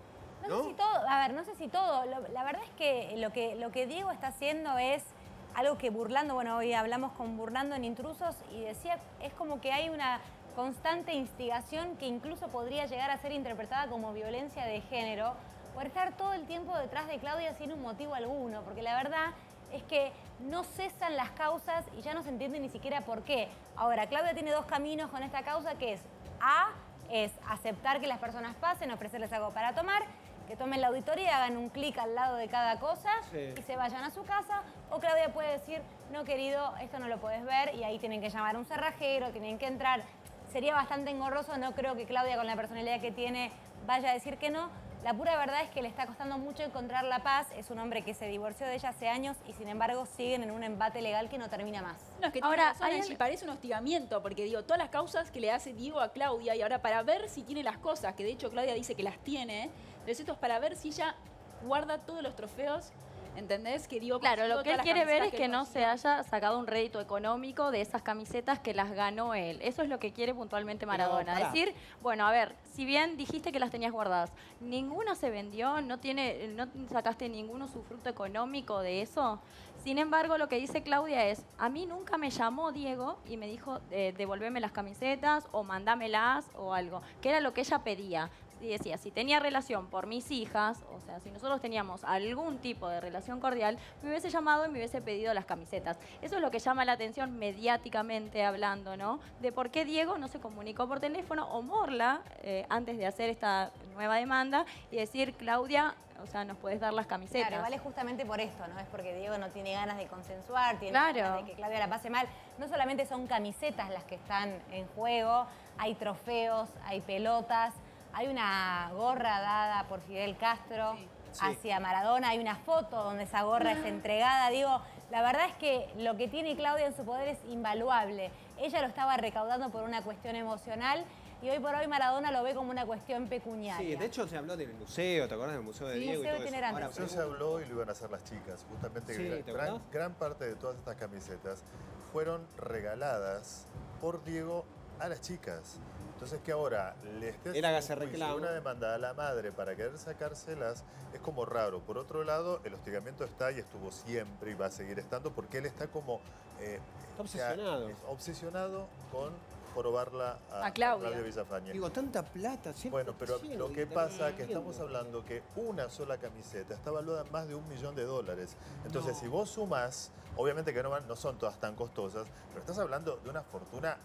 No, ¿no? sé si todo, a ver, no sé si todo. Lo- la verdad es que lo, que lo que Diego está haciendo es algo que Burlando, bueno, hoy hablamos con Burlando en Intrusos y decía, es como que hay una constante instigación que incluso podría llegar a ser interpretada como violencia de género por estar todo el tiempo detrás de Claudia sin un motivo alguno, porque la verdad es que no cesan las causas y ya no se entiende ni siquiera por qué. Ahora, Claudia tiene dos caminos con esta causa, que es A, es aceptar que las personas pasen, ofrecerles algo para tomar, que tomen la auditoría, hagan un clic al lado de cada cosa Sí. y se vayan a su casa. O Claudia puede decir, no querido, esto no lo puedes ver, y ahí tienen que llamar a un cerrajero, tienen que entrar. Sería bastante engorroso, no creo que Claudia con la personalidad que tiene vaya a decir que no. La pura verdad es que le está costando mucho encontrar la paz. Es un hombre que se divorció de ella hace años y sin embargo siguen en un embate legal que no termina más. No, es que Ahora, ahora razón, hay Angie, el- parece un hostigamiento, porque digo, todas las causas que le hace Diego a Claudia, y ahora para ver si tiene las cosas, que de hecho Claudia dice que las tiene, entonces esto es para ver si ella guarda todos los trofeos, ¿entendés? Que Diego Claro, consiguió lo que él todas las quiere ver es camisetas que no consiguió. se haya sacado un rédito económico de esas camisetas que las ganó él. Eso es lo que quiere puntualmente Maradona. pará. Decir, bueno, a ver, si bien dijiste que las tenías guardadas, ninguna se vendió, no tiene, no sacaste ningún usufructo económico de eso. Sin embargo, lo que dice Claudia es, a mí nunca me llamó Diego y me dijo, eh, devolveme las camisetas o mandámelas o algo, que era lo que ella pedía. Y decía, si tenía relación por mis hijas, o sea, si nosotros teníamos algún tipo de relación cordial, me hubiese llamado y me hubiese pedido las camisetas. Eso es lo que llama la atención mediáticamente hablando, ¿no? De por qué Diego no se comunicó por teléfono o Morla eh, antes de hacer esta nueva demanda y decir, Claudia, o sea, nos puedes dar las camisetas. Claro, igual es justamente por esto, ¿no? Es porque Diego no tiene ganas de consensuar, tiene Claro. ganas de que Claudia la pase mal. No solamente son camisetas las que están en juego, hay trofeos, hay pelotas, hay una gorra dada por Fidel Castro Sí. hacia Maradona, hay una foto donde esa gorra es entregada. Digo, la verdad es que lo que tiene Claudia en su poder es invaluable. Ella lo estaba recaudando por una cuestión emocional y hoy por hoy Maradona lo ve como una cuestión pecuniaria. Sí, de hecho se habló del museo, ¿te acuerdas del museo de Sí, Diego? museo y todo itinerante. eso. Eso se habló y lo iban a hacer las chicas. Justamente Sí, que ¿te gran, acordás? gran parte de todas estas camisetas fueron regaladas por Diego a las chicas. Entonces que ahora le estés Era que se haciendo un juicio, reclama. una demanda a la madre para querer sacárselas es como raro. Por otro lado, el hostigamiento está y estuvo siempre y va a seguir estando porque él está como... eh, Está o sea, obsesionado. es obsesionado con jorobarla a, A Claudia. Villafañe. Digo, tanta plata, siempre Bueno, pero está lleno lo de que pasa es que entretenimiento. estamos hablando que una sola camiseta está valuada en más de un millón de dólares. Entonces, No. si vos sumás, obviamente que no, van- no son todas tan costosas, pero estás hablando de una fortuna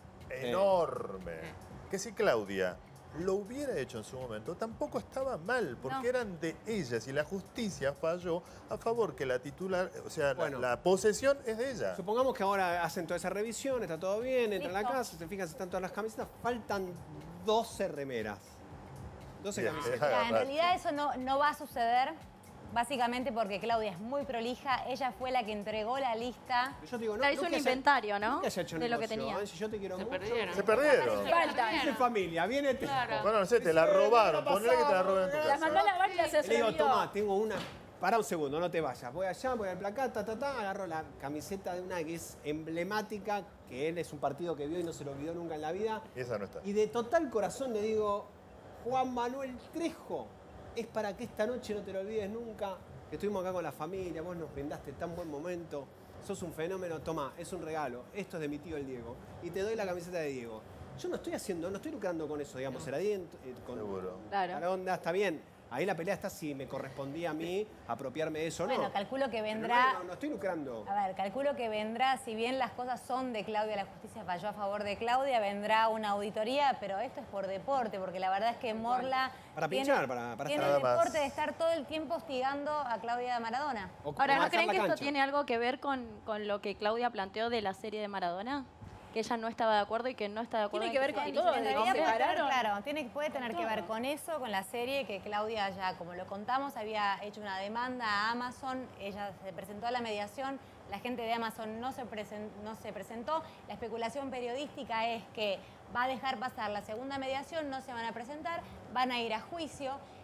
enorme. Que si Claudia lo hubiera hecho en su momento, tampoco estaba mal, porque No. eran de ellas y la justicia falló a favor que la titular, o sea, la- Bueno. la, posesión es de ella. Supongamos que ahora hacen toda esa revisión, está todo bien, entran a la Listo. casa, se fijan si están todas las camisetas, faltan doce remeras. doce Bien, camisetas. deja Mira, en agarrar. realidad eso no, no va a suceder, básicamente porque Claudia es muy prolija, ella fue la que entregó la lista. Yo te digo, no, Claro, hizo no un que haya- inventario, ¿no? no que haya hecho De lo que negocio, tenía. ¿eh? Si yo te quiero Se mucho, perdieron. Se perdieron. Faltan. es de familia, viene... te- Claro. Bueno, no sé, te la Sí, robaron. ¿qué está Ponle que te la roben en tu pasando? Las mandó a casa. lavar y las Le digo, olvidó. toma, tengo una... Pará un segundo, no te vayas. Voy allá, voy al placar, ta, ta, ta, agarro la camiseta de una que es emblemática, que él es un partido que vio y no se lo olvidó nunca en la vida. Esa no está. Y de total corazón le digo, Juan Manuel Trejo, es para que esta noche no te lo olvides nunca. Que estuvimos acá con la familia, vos nos brindaste tan buen momento. Sos un fenómeno, tomá, es un regalo. Esto es de mi tío el Diego. Y te doy la camiseta de Diego. Yo no estoy haciendo, no estoy lucrando con eso, digamos, era bien, eh, con Seguro. Claro. la onda, está bien. Ahí la pelea está si me correspondía a mí apropiarme de eso o no. Bueno, calculo que Pero vendrá... no, no, no estoy lucrando. A ver, calculo que vendrá, si bien las cosas son de Claudia, la justicia falló a favor de Claudia, vendrá una auditoría, pero esto es por deporte, porque la verdad es que Morla Para tiene, pinchar, para- para tiene estar- el Nada más. deporte de estar todo el tiempo hostigando a Claudia Maradona. O- o Ahora, ¿no marcar creen la que esto cancha. tiene algo que ver con, con lo que Claudia planteó de la serie de Maradona? Que ella no estaba de acuerdo y que no está de acuerdo. Tiene en que ver con se- todo, En de realidad cómo puede tener, separaron. claro, tiene, puede tener que Todo. ver con eso, con la serie, que Claudia ya, como lo contamos, había hecho una demanda a Amazon, ella se presentó a la mediación, la gente de Amazon no se, presen- no se presentó, la especulación periodística es que va a dejar pasar la segunda mediación, no se van a presentar, van a ir a juicio.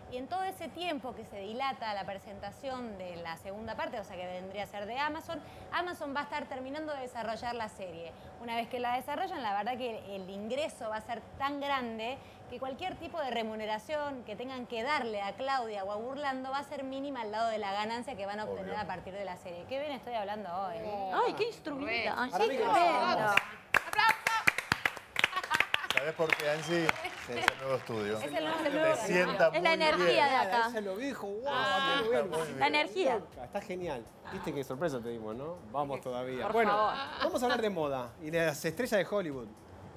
Y en todo ese tiempo que se dilata la presentación de la segunda parte, o sea que vendría a ser de Amazon, Amazon va a estar terminando de desarrollar la serie. Una vez que la desarrollan, la verdad que el ingreso va a ser tan grande que cualquier tipo de remuneración que tengan que darle a Claudia o a Burlando va a ser mínima al lado de la ganancia que van a obtener Obvio. a partir de la serie. Qué bien estoy hablando hoy. ¿eh? Ay, qué instruida. Ay, Para qué mí que tremendo. ¿Sabes por qué, Angie? Es el nuevo estudio. Es el nuevo Te estudio. sienta Es la muy energía bien. de acá. Ella lo dijo, wow, Ah, qué bueno. está muy bien. La energía. Está genial. Viste qué sorpresa te dimos, ¿no? Vamos todavía. Por bueno, favor. vamos a hablar de moda y de las estrellas de Hollywood.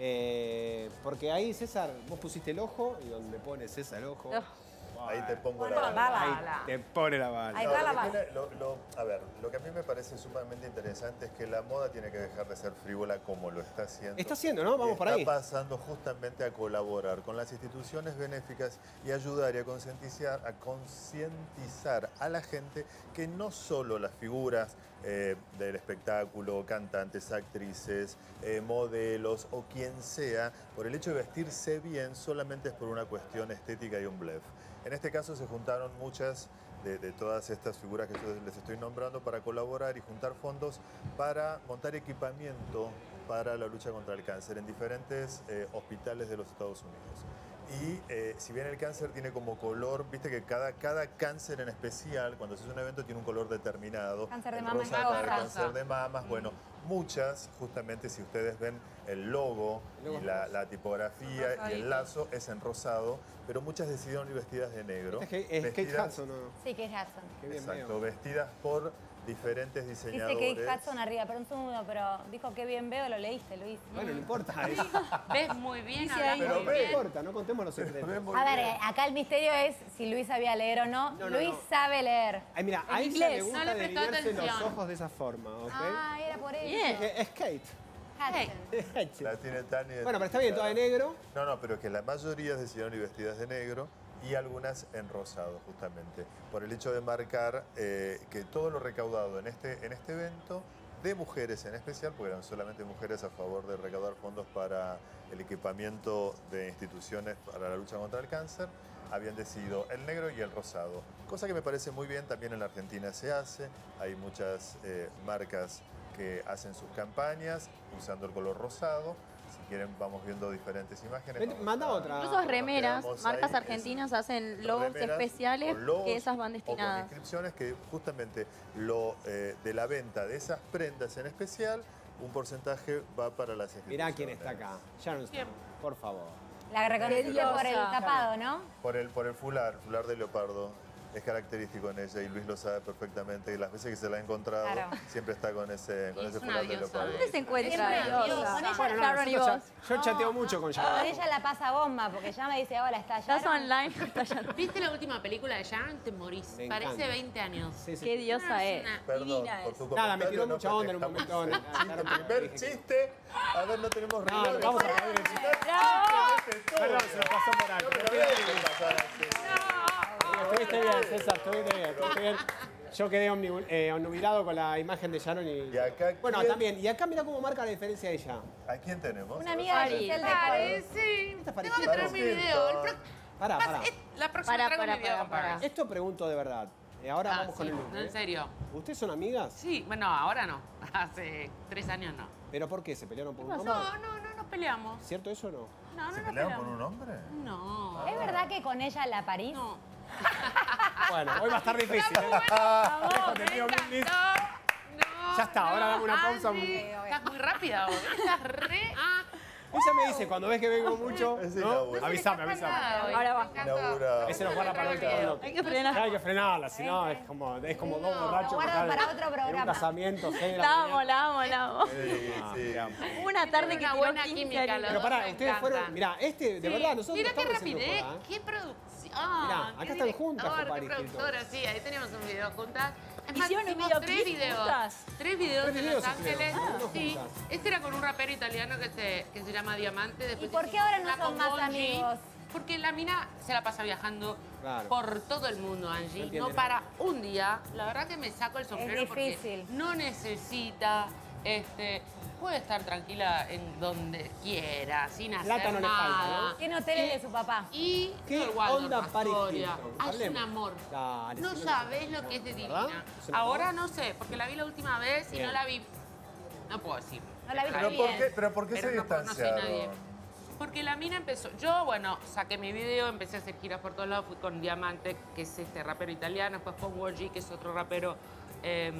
Eh, porque ahí, César, vos pusiste el ojo y donde pone César el ojo. Ahí te pongo Bueno, la la Ahí bala. te pone la bala. Ahí No, va lo la que bala. tiene- lo- lo- a ver, lo que a mí me parece sumamente interesante es que la moda tiene que dejar de ser frívola como lo está haciendo. Está haciendo, ¿no? Vamos Y por está ahí. pasando justamente a colaborar con las instituciones benéficas y ayudar y a concientizar a, concientizar a la gente que no solo las figuras eh, del espectáculo, cantantes, actrices, eh, modelos o quien sea, por el hecho de vestirse bien solamente es por una cuestión estética y un bluff. En este caso se juntaron muchas de, de todas estas figuras que yo les estoy nombrando para colaborar y juntar fondos para montar equipamiento para la lucha contra el cáncer en diferentes eh, hospitales de los Estados Unidos. Y eh, si bien el cáncer tiene como color, viste que cada, cada cáncer en especial, cuando se hace un evento, tiene un color determinado. Cáncer de El mama es rosa para el rosa. cáncer de mamas, bueno, muchas, justamente si ustedes ven el logo y la, la tipografía y el lazo es en rosado, pero muchas decidieron ir vestidas de negro. Es, que- es Kate vestidas- Hudson, ¿no? Sí, Kate Hudson. Qué bien Exacto, veo. vestidas por diferentes Dice diseñadores. Kate Hudson arriba, pero un segundo, pero dijo qué bien veo, lo leíste, Luis. Bueno, no importa. Ves muy bien, Dice hablas ahí. Pero muy no bien. importa, no contemos los secretos. Ven muy A ver, bien. eh, acá el misterio es si Luis sabía leer o no. No, no, Luis no. sabe leer. Ay, mira, En a ella inglés. le gusta No le prestó delinearse los atención. ojos de esa forma, ¿ok? Ah, era por eso. Bien. Eh, Es Kate. Hudson. La tiene tan Bueno, pero está bien, toda de negro. No, no, pero que la mayoría decidieron ir vestidas de negro y algunas en rosado, justamente, por el hecho de marcar eh, que todo lo recaudado en este, en este evento, de mujeres en especial, porque eran solamente mujeres a favor de recaudar fondos para el equipamiento de instituciones para la lucha contra el cáncer, habían decidido el negro y el rosado. Cosa que me parece muy bien, también en la Argentina se hace, hay muchas eh, marcas que hacen sus campañas usando el color rosado. Si quieren, vamos viendo diferentes imágenes. Ven, Vamos manda a- otra. Incluso remeras, quedamos marcas ahí, argentinas es- hacen logos remeras especiales con logos que esas van o destinadas. con inscripciones que justamente lo eh, de la venta de esas prendas en especial, un porcentaje va para las instituciones. Mirá quién está acá. Sharon Stone, ¿Quién? por favor. La reconociste Qué por el diosa. tapado, ¿no? Por el, por el fular, fular de leopardo. Es característico en ella y Luis lo sabe perfectamente. Y las veces que se la ha encontrado, Claro. siempre está con ese, con Y ese es una fular de diosa, leopardo. ¿eh? ¿Dónde se encuentra Siempre Diosa? Diosa. Con ella- Bueno, no, Sharon y nosotros vos. cha- yo chateo mucho con Sharon. Con ella la pasa bomba, porque ya me dice, hola, está Estás Sharon. online. estás ya- ¿Viste la última película de Sharon? Te morís. Me Parece encanta. veinte años. Sí, sí. Qué diosa es. Una- Perdón Divina por es. tu Nada, me comentario, tiró no mucha onda en un festejamos momento. el chiste, el primer chiste. A ver, no tenemos No, rigor. vamos a aplaudir el chiste. Perdón, se lo pasó por alto. No me lo Pero dejen pasar así. estuviste bien, César, estuviste bien, estuviste bien. Yo quedé omnibu- eh, obnubilado con la imagen de Sharon y... Y acá, Bueno, ¿quién? también. Y acá mira cómo marca la diferencia de ella. ¿A quién tenemos? Una amiga de París. Giselle de Pare, sí. Esta Tengo que parejita. traer mi video. El pro- Pará, pará. Eh, La próxima Pará, traigo pará, mi video pará, con pará. Paris. Esto pregunto de verdad. Eh, ahora Ah, vamos con sí, el look. no, en ¿eh? serio. ¿Ustedes son amigas? Sí, bueno, ahora no. Hace tres años no. ¿Pero por qué? ¿Se pelearon por un No, hombre? no, no nos peleamos. ¿Cierto eso o no? No, no ¿Se nos pelearon por peleamos. un hombre? No. ¿Es verdad que con ella la París? No. Bueno, hoy va a estar difícil. ¿eh? Vamos, te pido venga, mil dis- no, no, Ya está, ahora no, dame una pausa. Angie, Estás muy rápida vos. Estás re... Ah, Ella me dice, cuando ves que vengo mucho, Es ¿no? inaugurado. Avísame, avísame. Ahora va. Inaugurado. Ese lo guarda para otro bloque. Hay que frenar. Hay que frenarla, si no es como, es como dos borrachos. lo guardo que están para otro En un programa. casamiento, seis de la La amo, mañana. la amo, la amo. Sí, Ah, sí. mirá. Una tarde que una tiró buena quince química, harinas. los Pero pará, me ustedes encanta. fueron, mirá, este, de sí. verdad, nosotros Mira qué estamos haciendo rapidez, joda, ¿eh? qué producción. Mirá, acá qué están juntas con director, Paris qué Hilton. productora, sí, ahí tenemos un video juntas. Es más, ¿Hicieron un hicimos videoclip tres videos. juntas? Tres videos Tres en videos Los hicieron, Ángeles. algunos Sí, juntas. este era con un rapero italiano que se, que se llama Diamante. Después ¿Y por qué hicimos ahora no una son con más Bonji, amigos? Porque la mina se la pasa viajando Claro. por todo el mundo, No Angie. entiende No nada. para un día. La verdad que me saco el sombrero porque difícil. no necesita Este, puede estar tranquila en donde quiera, sin hacer Plata no le nada. falta, ¿no? Tiene hoteles de su papá. Y ¿Qué el Waldorf onda Paris Astoria. Hilton? Ah, es un Hablemos. amor. Dale, No sí, sabés lo que es de divina. ¿Verdad? ¿Es un Ahora amor? no sé, porque la vi la última vez y Bien. no la vi. No puedo decir. No la vi ¿Pero bien. por qué, pero por qué Pero se no, no soy distanciaron? nadie. Porque la mina empezó. Yo, bueno, saqué mi video, empecé a hacer giras por todos lados. Fui con Diamante, que es este rapero italiano. Después con Woji, que es otro rapero eh,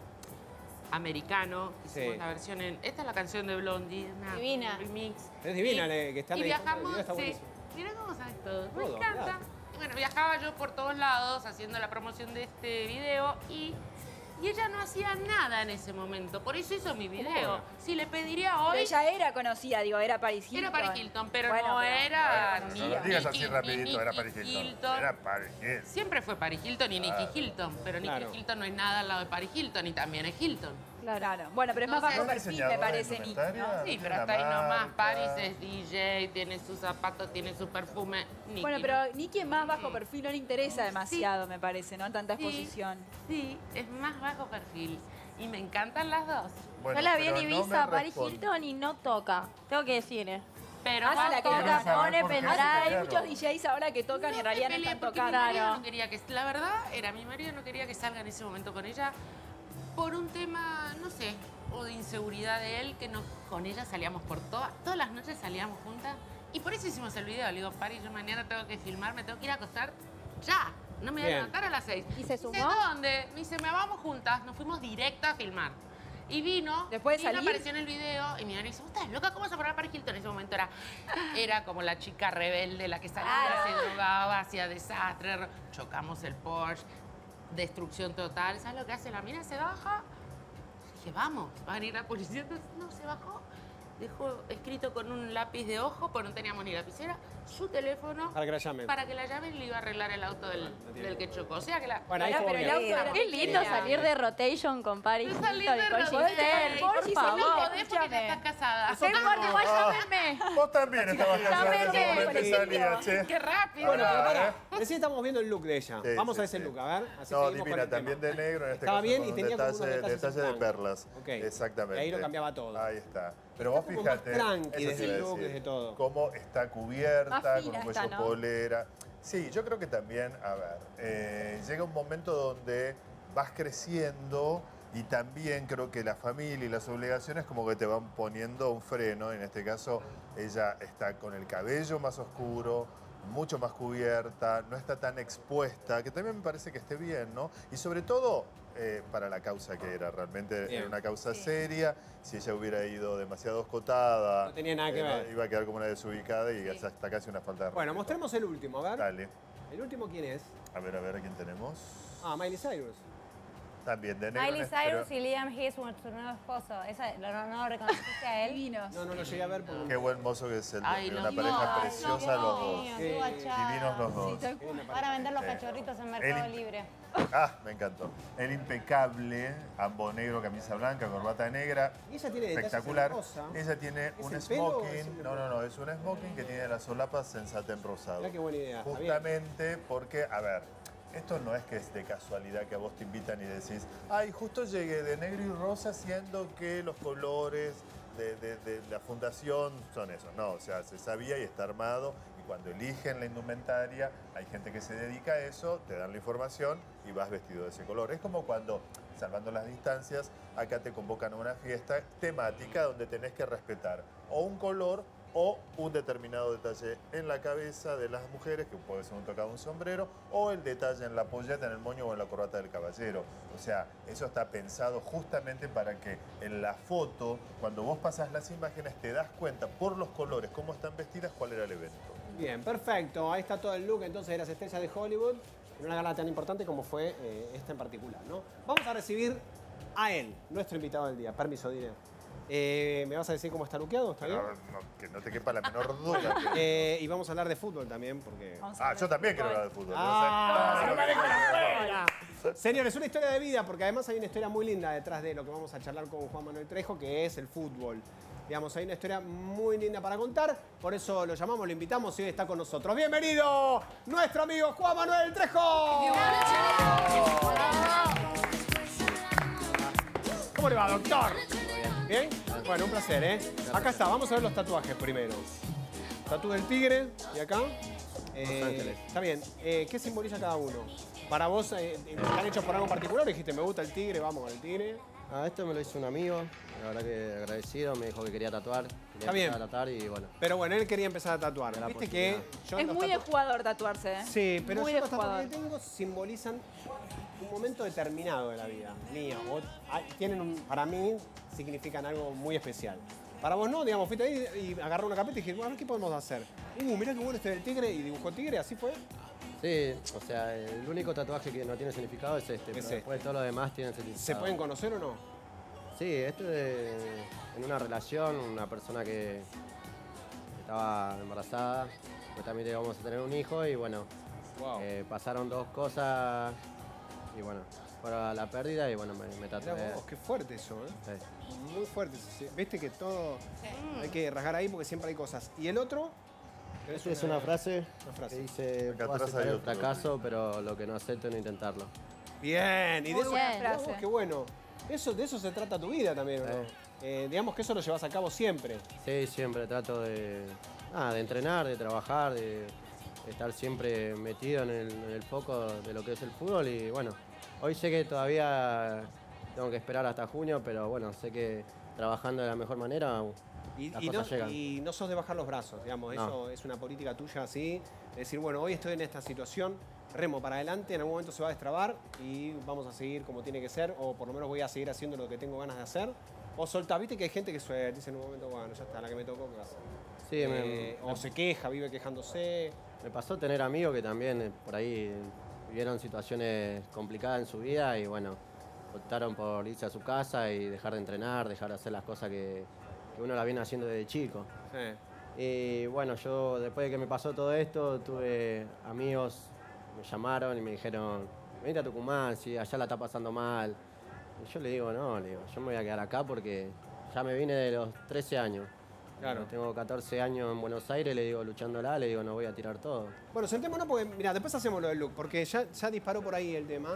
americano. Hicimos Sí. la versión en. Esta es la canción de Blondie, una Divina. un remix. Es divina, Y- le- que está Y en la distancia, el viajamos, video está sí. buenísimo. Mira cómo sabes todo. Me Todo, encanta. claro. Y bueno, viajaba yo por todos lados haciendo la promoción de este video y. Y ella no hacía nada en ese momento, por eso hizo mi video. Si le pediría Pero hoy, ella era conocida, digo, era Paris Hilton. era Paris Hilton, pero Bueno, no pero- era No ni lo digas así Nicky- rapidito, ni era Nicky Paris Hilton. Hilton. Era Paris Hilton. Siempre fue Paris Hilton y Nicky Claro. Hilton, pero Nicky Claro. Hilton no es nada al lado de Paris Hilton y también es Hilton. Claro. Bueno, pero es más Entonces- bajo ¿No es perfil, me diseñadora parece, Nicky, indumentaria? ¿no? Sí, Tiene pero una hasta ahí nomás. marca. Paris es D J, tiene sus zapatos, tiene su perfume. Nicky. Bueno, pero Nicky es más bajo perfil, no le interesa demasiado, me parece, ¿no? Tanta Sí, exposición. Sí, es más bajo perfil. Y me encantan las dos. Bueno, Yo la vi en pero no Ibiza, me Paris responde. Hilton y no toca. Tengo que decir. ¿eh? Pero Ah, sí, más la que toca- Quiero toca, saber pone por qué se pendrive. Hay pelearon. muchos D Js ahora que tocan y en realidad no me peleé están porque tocando. Mi marido Claro. no quería que, la verdad, era mi marido no quería que salga en ese momento con ella por un tema, no sé, o de inseguridad de él, que no, con ella salíamos por todas, todas las noches salíamos juntas. Y por eso hicimos el video. Le digo, Paris, yo mañana tengo que filmar, me tengo que ir a acostar ya. No me voy a Bien. levantar a las seis. ¿Y se Dice, sumó? ¿dónde? Me dice, me vamos juntas. Nos fuimos directa a filmar. Y vino, ¿Después de vino, salir? apareció en el video y mi madre dice, ¿vos estás loca? ¿Cómo vas a poner a Paris Hilton? En ese momento era, era como la chica rebelde, la que salía, se drogaba, hacía desastre, chocamos el Porsche, destrucción total. ¿Sabes lo que hace la mina? Se baja. Dije, vamos, va a venir la policía. Entonces, no, se bajó. Dejó escrito con un lápiz de ojo, porque no teníamos ni lapicera, su teléfono Para que la llamen. para que la llamen y le iba a arreglar el auto del, tiene del que chocó. O sea que la... Bueno, ahí Pará, estuvo pero el bien. auto era- Qué lindo Era- salir de rotation con Paris De Hilton salir y de con rotation. Giselle, por Por si favor. salís, podés porque ya escúchame. estás casada. No importa, igual llámenme. Vos también estabas casada en ese Llámenme, momento y salías, colectivo. che. ¡Qué rápido! Bueno, pero Ah, pará. ¿eh? Recién estamos viendo el look de ella. Sí, Vamos sí, a ese sí. look, a ver. Así No, seguimos con divina, el tema. también de negro, en este Estaba caso bien con y un tenía como detalle, unos detalles detalle de en perlas. Ok. Exactamente. Y ahí lo cambiaba todo. Ahí está. Pero Está vos un poco más fíjate, tranqui eso desde te iba el a look, decir, desde todo. cómo está cubierta, Más con fina un cuello está, ¿no? polera. Sí, yo creo que también, a ver, eh, llega un momento donde vas creciendo y también creo que la familia y las obligaciones como que te van poniendo un freno. En este caso, ella está con el cabello más oscuro, mucho más cubierta, no está tan expuesta, que también me parece que esté bien, ¿no? Y sobre todo, eh, para la causa que era, realmente Bien. era una causa seria. Si ella hubiera ido demasiado escotada, No tenía nada que eh, ver. iba a quedar como una desubicada y hasta casi una falta de Bueno, respeto. mostremos el último, a ver. Dale. ¿El último quién es? A ver, a ver, ¿a quién tenemos? Ah, Miley Cyrus. También de negro. Miley en este- Cyrus y Liam Hemsworth, su nuevo esposo. Esa, ¿no, no lo reconociste a él? Divinos. No, no lo llegué a ver porque... Qué buen mozo que es el Ay, de los una dos. pareja Ay, preciosa los dos. Mío, Sí, qué guachada. Divinos los dos. Para vender los Sí. cachorritos en Mercado El- Libre. Ah, me encantó. El impecable, ambos negro, camisa blanca, corbata negra. Y ella tiene detalles Espectacular. en rosa. Ella tiene ¿Es un el pelo o es smoking. el- No, no, no, es un smoking que tiene las solapas en satén rosado. Mirá qué buena idea, está bien. Justamente porque, a ver, esto no es que es de casualidad que a vos te invitan y decís, ay, justo llegué de negro y rosa, siendo que los colores de, de- de la fundación son esos. No, o sea, se sabía y está armado. Y cuando eligen la indumentaria, hay gente que se dedica a eso, te dan la información y vas vestido de ese color. Es como cuando, salvando las distancias, acá te convocan a una fiesta temática donde tenés que respetar o un color o un determinado detalle en la cabeza de las mujeres, que puede ser un tocado, un sombrero, o el detalle en la polleta, en el moño o en la corbata del caballero. O sea, eso está pensado justamente para que en la foto, cuando vos pasas las imágenes, te das cuenta por los colores, cómo están vestidas, cuál era el evento. Bien, perfecto. Ahí está todo el look entonces de las estrellas de Hollywood. En una gala tan importante como fue eh, esta en particular, ¿no? Vamos a recibir a él, nuestro invitado del día. Permiso, Dire. Eh, ¿Me vas a decir cómo está luqueado? ¿Está bien? No, no, que no te quepa la menor duda. que- Eh, y vamos a hablar de fútbol también, porque... Vamos a Ah, hablar yo de también quiero fútbol. hablar de fútbol. Ah, No sé. no me dejo la fuera. Señores, una historia de vida, porque además hay una historia muy linda detrás de lo que vamos a charlar con Juan Manuel Trejo, que es el fútbol. Digamos, hay una historia muy linda para contar, por eso lo llamamos, lo invitamos y hoy está con nosotros. ¡Bienvenido, nuestro amigo Juan Manuel Trejo! ¿Cómo le va, doctor? ¿Bien? Bueno, un placer, ¿eh? Acá está, vamos a ver los tatuajes primero. Tatú del tigre, y acá. Eh, está bien. Eh, ¿Qué simboliza cada uno? Para vos, eh, ¿están hechos por algo particular? Dijiste, me gusta el tigre, vamos al tigre. Ah, esto me lo hizo un amigo, la verdad que agradecido, me dijo que quería tatuar. Quería Está bien. A tatuar y bueno. Pero bueno, él quería empezar a tatuar. La Viste que yo Es los muy de tatu- jugador tatuarse, ¿eh? Sí, pero muy yo de los tatuajes que jugador. tengo simbolizan un momento determinado de la vida mía. O, ah, tienen un, para mí, significan algo muy especial. Para vos no, digamos, fuiste ahí y agarró una carpeta y dije, bueno, ¿qué podemos hacer? Uh, mirá qué bueno este del tigre, y dibujó tigre, así fue. Sí, o sea, el único tatuaje que no tiene significado es este, pero Ese. después todo lo demás tiene significado. ¿Se pueden conocer o no? Sí, esto es en una relación, una persona que estaba embarazada, pues también íbamos a tener un hijo y bueno, Wow. eh, pasaron dos cosas y bueno, fueron la pérdida y bueno, me, me tatué. Mirá vos, qué fuerte eso, ¿eh? Sí. Muy fuerte. sí, sí. Viste que todo hay que rasgar ahí porque siempre hay cosas. ¿Y el otro? Esta es una frase, Una frase. que dice, Acá puedo atrás aceptar hay el otro. fracaso, pero lo que no acepto es no intentarlo. Bien, y de Muy eso, buena mirá frase. vos, qué bueno. Eso, de eso se trata tu vida también, ¿o no? Sí. Eh, digamos que eso lo llevas a cabo siempre. Sí, siempre trato de, ah, de entrenar, de trabajar, de estar siempre metido en el, en el foco de lo que es el fútbol y bueno, hoy sé que todavía tengo que esperar hasta junio, pero bueno, sé que trabajando de la mejor manera Y, las y cosas no, llegan. y no sos de bajar los brazos, digamos, No. eso es una política tuya así. Es decir, bueno, hoy estoy en esta situación, remo para adelante, en algún momento se va a destrabar y vamos a seguir como tiene que ser, o por lo menos voy a seguir haciendo lo que tengo ganas de hacer. O soltar, viste que hay gente que suele, dice en un momento, bueno, ya está, la que me tocó, ¿qué va a hacer? Sí, Eh, me, o se queja, vive quejándose. me pasó tener amigos que también eh, por ahí vivieron situaciones complicadas en su vida y bueno, optaron por irse a su casa y dejar de entrenar, dejar de hacer las cosas que, que uno la viene haciendo desde chico. Sí. Y bueno, yo después de que me pasó todo esto, tuve amigos, me llamaron y me dijeron, venite a Tucumán, si allá la está pasando mal. Y yo le digo, no, le digo, yo me voy a quedar acá porque ya me vine de los trece años. Claro. Tengo catorce años en Buenos Aires, le digo, luchándola, le digo, no voy a tirar todo. Bueno, sentémonos porque, mira, después hacemos lo del look, porque ya, ya disparó por ahí el tema.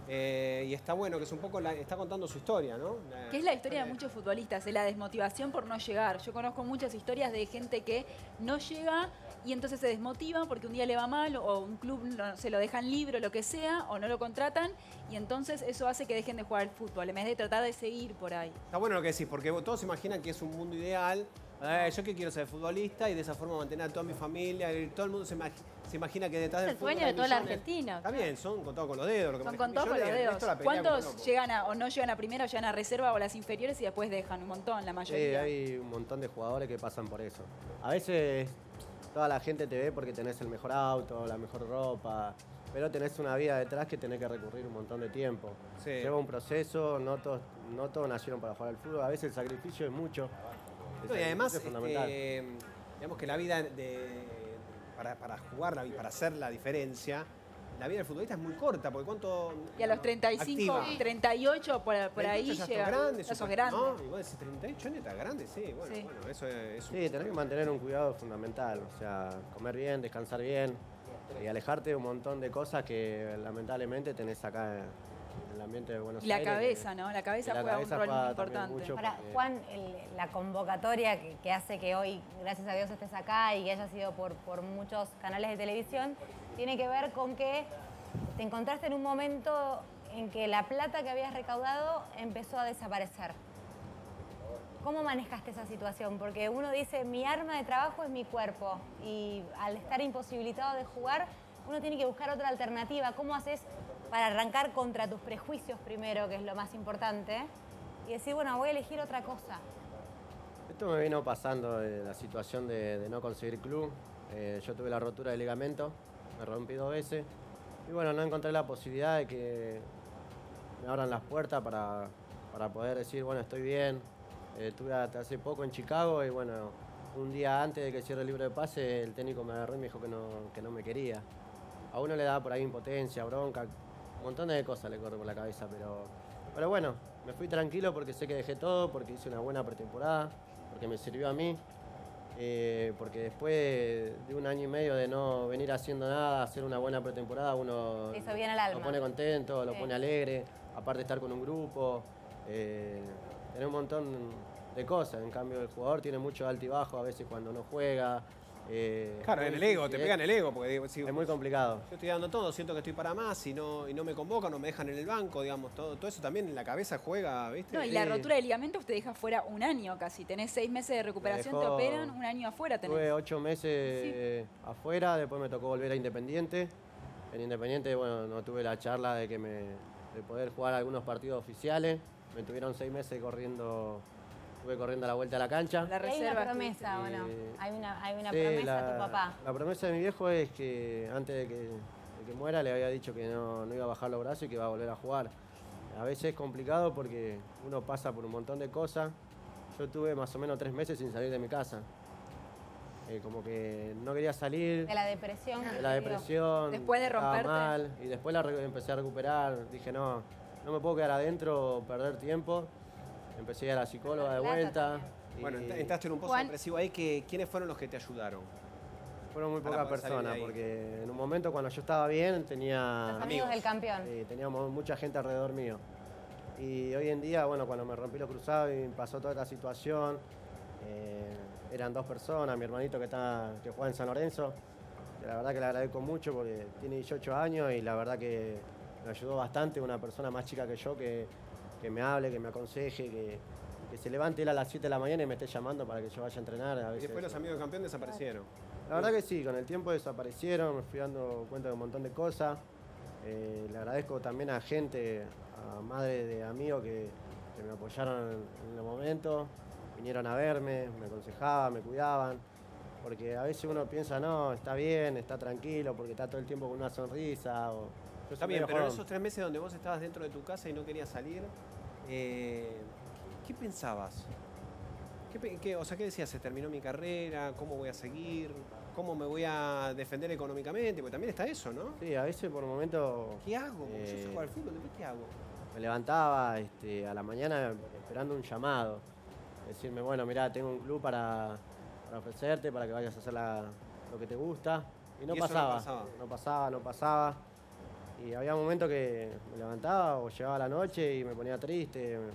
eh, y está bueno, que es un poco, la, está contando su historia, ¿no? La- Que es la historia de muchos futbolistas, es la desmotivación por no llegar. Yo conozco muchas historias de gente que no llega y entonces se desmotiva porque un día le va mal o un club no- se lo dejan libre o lo que sea o no lo contratan y entonces eso hace que dejen de jugar al fútbol en vez de tratar de seguir por ahí. Está bueno lo que decís, porque todos se imaginan que es un mundo ideal. Eh, yo que quiero ser futbolista y de esa forma mantener a toda mi familia. Y todo el mundo se, imag- se imagina que detrás Es del el fútbol sueño hay de toda la millones. Argentina. Está bien, son contados con los dedos. Lo que Son manejan con todos los millones, el dedos. resto la pelea con ¿Cuántos loco. llegan a, o no llegan a primera o llegan a reserva o a las inferiores y después dejan? Un montón, la Sí, mayoría. hay un montón de jugadores que pasan por eso. A veces toda la gente te ve porque tenés el mejor auto, la mejor ropa, pero tenés una vida detrás que tenés que recurrir un montón de tiempo. Sí. Lleva un proceso, no todos, no todos nacieron para jugar al fútbol, a veces el sacrificio es mucho. El No, y además, sacrificio es fundamental. este, digamos que la vida de, para, para jugar, la- para hacer la diferencia, la vida del futbolista es muy corta, porque ¿cuánto? Y a los treinta y cinco, activa? treinta y ocho, por, por ahí veintiocho ya llega. sos grande, ya sos súper- grande. ¿no? Y vos decís treinta y ocho, neta, grande, sí. Bueno, Sí. bueno, eso es... es un- Sí, tenés que mantener un cuidado fundamental, o sea, comer bien, descansar bien y alejarte de un montón de cosas que lamentablemente tenés acá en el ambiente de Buenos Y la Aires. cabeza, ¿no? La cabeza Y la juega cabeza un rol juega muy también importante. mucho. Ahora, porque- Juan, el- la convocatoria que, que hace que hoy, gracias a Dios, estés acá y que haya sido por, por muchos canales de televisión, tiene que ver con que te encontraste en un momento en que la plata que habías recaudado empezó a desaparecer. ¿Cómo manejaste esa situación? Porque uno dice, mi arma de trabajo es mi cuerpo y al estar imposibilitado de jugar, uno tiene que buscar otra alternativa. ¿Cómo haces para arrancar contra tus prejuicios primero, que es lo más importante, y decir, bueno, voy a elegir otra cosa? Esto me vino pasando de la situación de, de no conseguir club. Eh, yo tuve la rotura del ligamento, me rompí dos veces. Y bueno, no encontré la posibilidad de que me abran las puertas para, para poder decir, bueno, estoy bien. Eh, estuve hasta hace poco en Chicago y bueno, un día antes de que cierre el libro de pase, el técnico me agarró y me dijo que no, que no me quería. A uno le da por ahí impotencia, bronca, un montón de cosas le corre por la cabeza, pero, pero bueno, me fui tranquilo porque sé que dejé todo, porque hice una buena pretemporada, porque me sirvió a mí, eh, porque después de un año y medio de no venir haciendo nada, hacer una buena pretemporada, uno Te hizo bien al alma. lo pone contento, lo Sí. pone alegre, aparte de estar con un grupo, eh, tener un montón de cosas. En cambio, el jugador tiene mucho alto y bajo a veces cuando no juega. Eh, Claro, en el ego, te pegan el ego, porque digo, si es muy complicado. yo estoy dando todo, siento que estoy para más y no, y no me convocan, no me dejan en el banco, digamos, todo, todo eso también en la cabeza juega, ¿viste? No, y la rotura de ligamentos te deja fuera un año casi. Tenés seis meses de recuperación, dejó- te operan, un año afuera tenés. Tuve ocho meses eh, afuera, después me tocó volver a Independiente. En Independiente, bueno, no tuve la charla de que me, de poder jugar algunos partidos oficiales. Me tuvieron seis meses corriendo, estuve corriendo a la vuelta a la cancha. La ¿Y hay reserva. una promesa o no? Eh, Hay una, hay una Sí, promesa a la, tu papá. la promesa de mi viejo es que antes de que, de que muera le había dicho que no, no iba a bajar los brazos y que iba a volver a jugar. A veces es complicado porque uno pasa por un montón de cosas. Yo tuve más o menos tres meses sin salir de mi casa. Eh, como que no quería salir. De la depresión. De la depresión. Después de estaba romperte. mal, y después la re- empecé a recuperar. Dije, no, no me puedo quedar adentro, perder tiempo. Empecé a ir a la psicóloga de Plata vuelta. también. y Bueno, ent- entraste en un pozo Juan- depresivo ahí, que, ¿quiénes fueron los que te ayudaron? fueron muy para pocas poder salir de personas, ahí. porque en un momento cuando yo estaba bien tenía... Los amigos amigos. del campeón. Sí, teníamos mucha gente alrededor mío. Y hoy en día, bueno, cuando me rompí los cruzados y pasó toda esta situación, eh, eran dos personas, mi hermanito que, está, que juega en San Lorenzo, que la verdad que le agradezco mucho porque tiene dieciocho años y la verdad que me ayudó bastante, una persona más chica que yo que, que me hable, que me aconseje, que, que se levante él a las siete de la mañana y me esté llamando para que yo vaya a entrenar. A Y veces, después los amigos del campeón desaparecieron. la verdad que sí, con el tiempo desaparecieron, me fui dando cuenta de un montón de cosas. Eh, le agradezco también a gente, a madres de amigos que, que me apoyaron en, en el momento, vinieron a verme, me aconsejaban, me cuidaban, porque a veces uno piensa, no, está bien, está tranquilo, porque está todo el tiempo con una sonrisa. O, yo Está soy bien, medio pero en jodón. esos tres meses donde vos estabas dentro de tu casa y no querías salir, eh, ¿qué pensabas? ¿Qué, pe- qué- o sea, ¿qué decías? ¿Se terminó mi carrera? ¿Cómo voy a seguir? ¿Cómo me voy a defender económicamente? Porque también está eso, ¿no? Sí, a veces por momentos ¿Qué hago? Porque yo sé Eh, jugar al fútbol, después ¿qué hago? me levantaba este, a la mañana esperando un llamado. Decirme, bueno, mirá, tengo un club para, para ofrecerte, para que vayas a hacer la- lo que te gusta. Y no Y eso no pasaba, pasaba. no pasaba, no pasaba. Y había momentos que me levantaba o llegaba la noche y me ponía triste. Eh,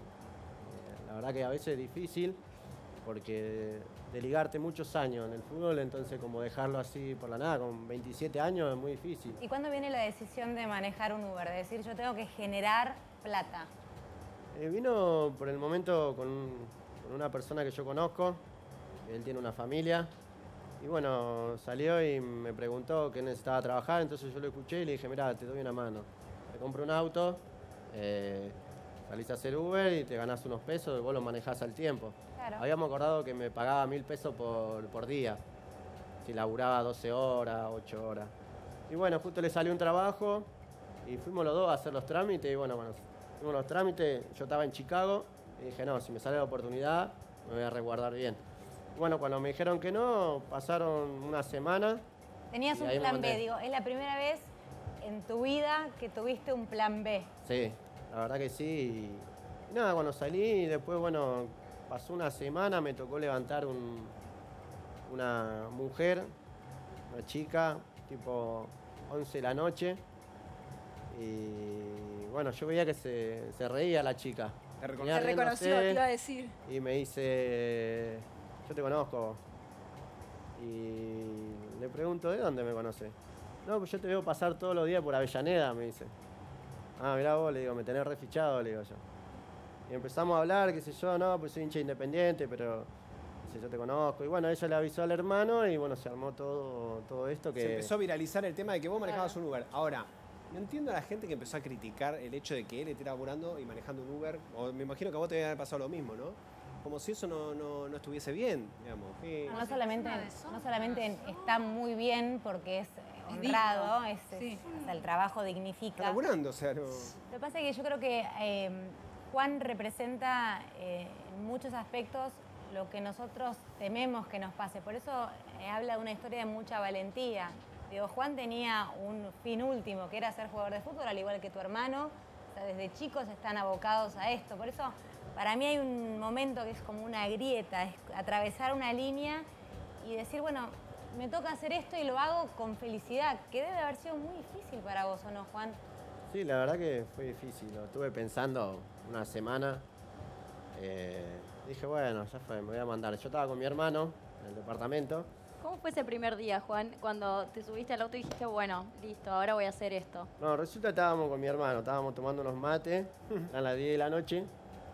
La verdad que a veces es difícil porque de ligarte muchos años en el fútbol, entonces como dejarlo así por la nada, con veintisiete años es muy difícil. ¿Y cuándo viene la decisión de manejar un Uber? De decir, yo tengo que generar plata. Eh, vino por el momento con, un- con una persona que yo conozco, él tiene una familia, y bueno, salió y me preguntó qué necesitaba trabajar, entonces yo lo escuché y le dije, mira, te doy una mano. Te compro un auto, eh, salís a hacer Uber y te ganás unos pesos y vos lo manejás al tiempo. Claro. Habíamos acordado que me pagaba mil pesos por, por día, si laburaba doce horas, ocho horas. Y bueno, justo le salió un trabajo y fuimos los dos a hacer los trámites y bueno, bueno, fuimos los trámites, yo estaba en Chicago y dije, no, si me sale la oportunidad, me voy a resguardar bien. Y bueno, cuando me dijeron que no, pasaron una semana. Tenías y un ahí me plan B, mandé. digo, es la primera vez en tu vida que tuviste un plan B. Sí, la verdad que sí. Y nada, cuando salí y después, bueno, pasó una semana, me tocó levantar un, una mujer, una chica, tipo once de la noche. Y bueno, yo veía que se, se reía la chica. Te Venía reconocí. Te reconoció, riéndose te iba a decir. Y me dice, yo te conozco. Y le pregunto, ¿de dónde me conoce? No, pues yo te veo pasar todos los días por Avellaneda, me dice. Ah, mirá vos, le digo, me tenés refichado, le digo yo. Y empezamos a hablar, qué sé yo, no, pues soy hincha independiente, pero dice, yo te conozco. Y bueno, ella le avisó al hermano y bueno, se armó todo, todo esto que... Se empezó a viralizar el tema de que vos manejabas un Uber. Ahora, no entiendo a la gente que empezó a criticar el hecho de que él esté laburando y manejando un Uber. O me imagino que a vos te había pasado lo mismo, ¿no? Como si eso no, no, no estuviese bien, digamos. ¿Qué- No solamente, no solamente está muy bien porque es Es honrado, digno. es, es- Sí. o sea, el trabajo Está dignifica. laburando, o sea, no... Lo que pasa es que yo creo que eh, Juan representa eh, en muchos aspectos lo que nosotros tememos que nos pase. Por eso eh, habla de una historia de mucha valentía. Digo, Juan tenía un fin último, que era ser jugador de fútbol, al igual que tu hermano. O sea, desde chicos están abocados a esto. Por eso, para mí hay un momento que es como una grieta, es atravesar una línea y decir, bueno, me toca hacer esto y lo hago con felicidad, que debe haber sido muy difícil para vos, ¿o no, Juan? Sí, la verdad que fue difícil, lo estuve pensando una semana. Eh, Dije, bueno, ya fue, me voy a mandar. Yo estaba con mi hermano en el departamento. ¿Cómo fue ese primer día, Juan, cuando te subiste al auto y dijiste, bueno, listo, ahora voy a hacer esto? No, resulta que estábamos con mi hermano, estábamos tomando unos mates, eran las diez de la noche,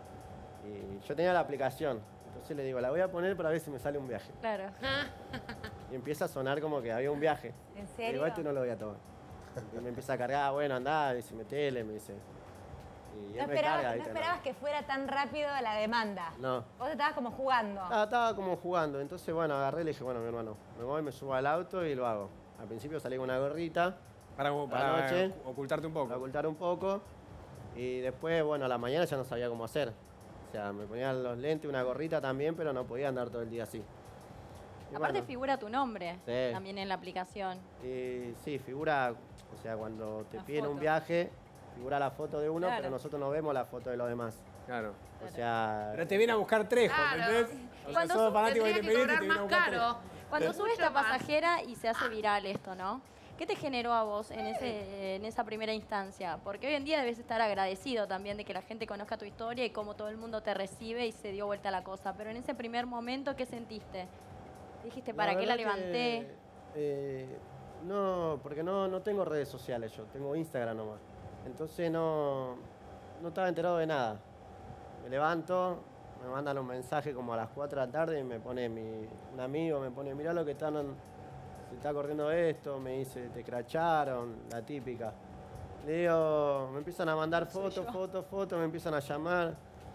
y yo tenía la aplicación. Entonces le digo, la voy a poner para ver si me sale un viaje. Claro. Y empieza a sonar como que había un viaje. ¿En Y serio? digo, este no lo voy a tomar. Y me empieza a cargar, bueno, andá, dice, metele, me dice. Y No él me esperabas, carga, no ¿viste? esperabas que fuera tan rápido la demanda. No. Vos estabas como jugando. Ah, estaba como jugando, entonces bueno, agarré y le dije, bueno, mi hermano, me voy, me subo al auto y lo hago. Al principio salí con una gorrita, Para, la para noche. ocultarte un para poco. ocultar un poco, y después, bueno, a la mañana ya no sabía cómo hacer. O sea, me ponía los lentes, una gorrita también, pero no podía andar todo el día así. Y Aparte bueno, figura tu nombre Sí. también en la aplicación. y sí, figura, o sea, cuando te La piden un foto. viaje, figura la foto de uno, Claro. pero nosotros no vemos la foto de los demás. Claro. O sea, Pero te viene a buscar Trejo, Claro. ¿entendés? O sea, Cuando sos su- fanático de Tendría que Independiente y cobrar te viene a más buscar Trejo. caro. Cuando Mucho subes la más. pasajera y se hace viral esto, ¿no? ¿Qué te generó a vos en, ese, en esa primera instancia? Porque hoy en día debes estar agradecido también de que la gente conozca tu historia y cómo todo el mundo te recibe y se dio vuelta la cosa. Pero en ese primer momento, ¿qué sentiste? Dijiste, ¿para qué la verdad que, levanté? eh, no, porque no, no tengo redes sociales yo, tengo Instagram nomás. Entonces no, no estaba enterado de nada. Me levanto, me mandan un mensaje como a las cuatro de la tarde y me pone mi, un amigo, me pone, mirá lo que están, se está corriendo esto, me dice, te cracharon, la típica. Le digo, me empiezan a mandar fotos, fotos, fotos, me empiezan a llamar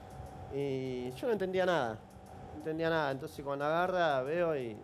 y yo no entendía nada. No entendía nada, entonces cuando agarra veo y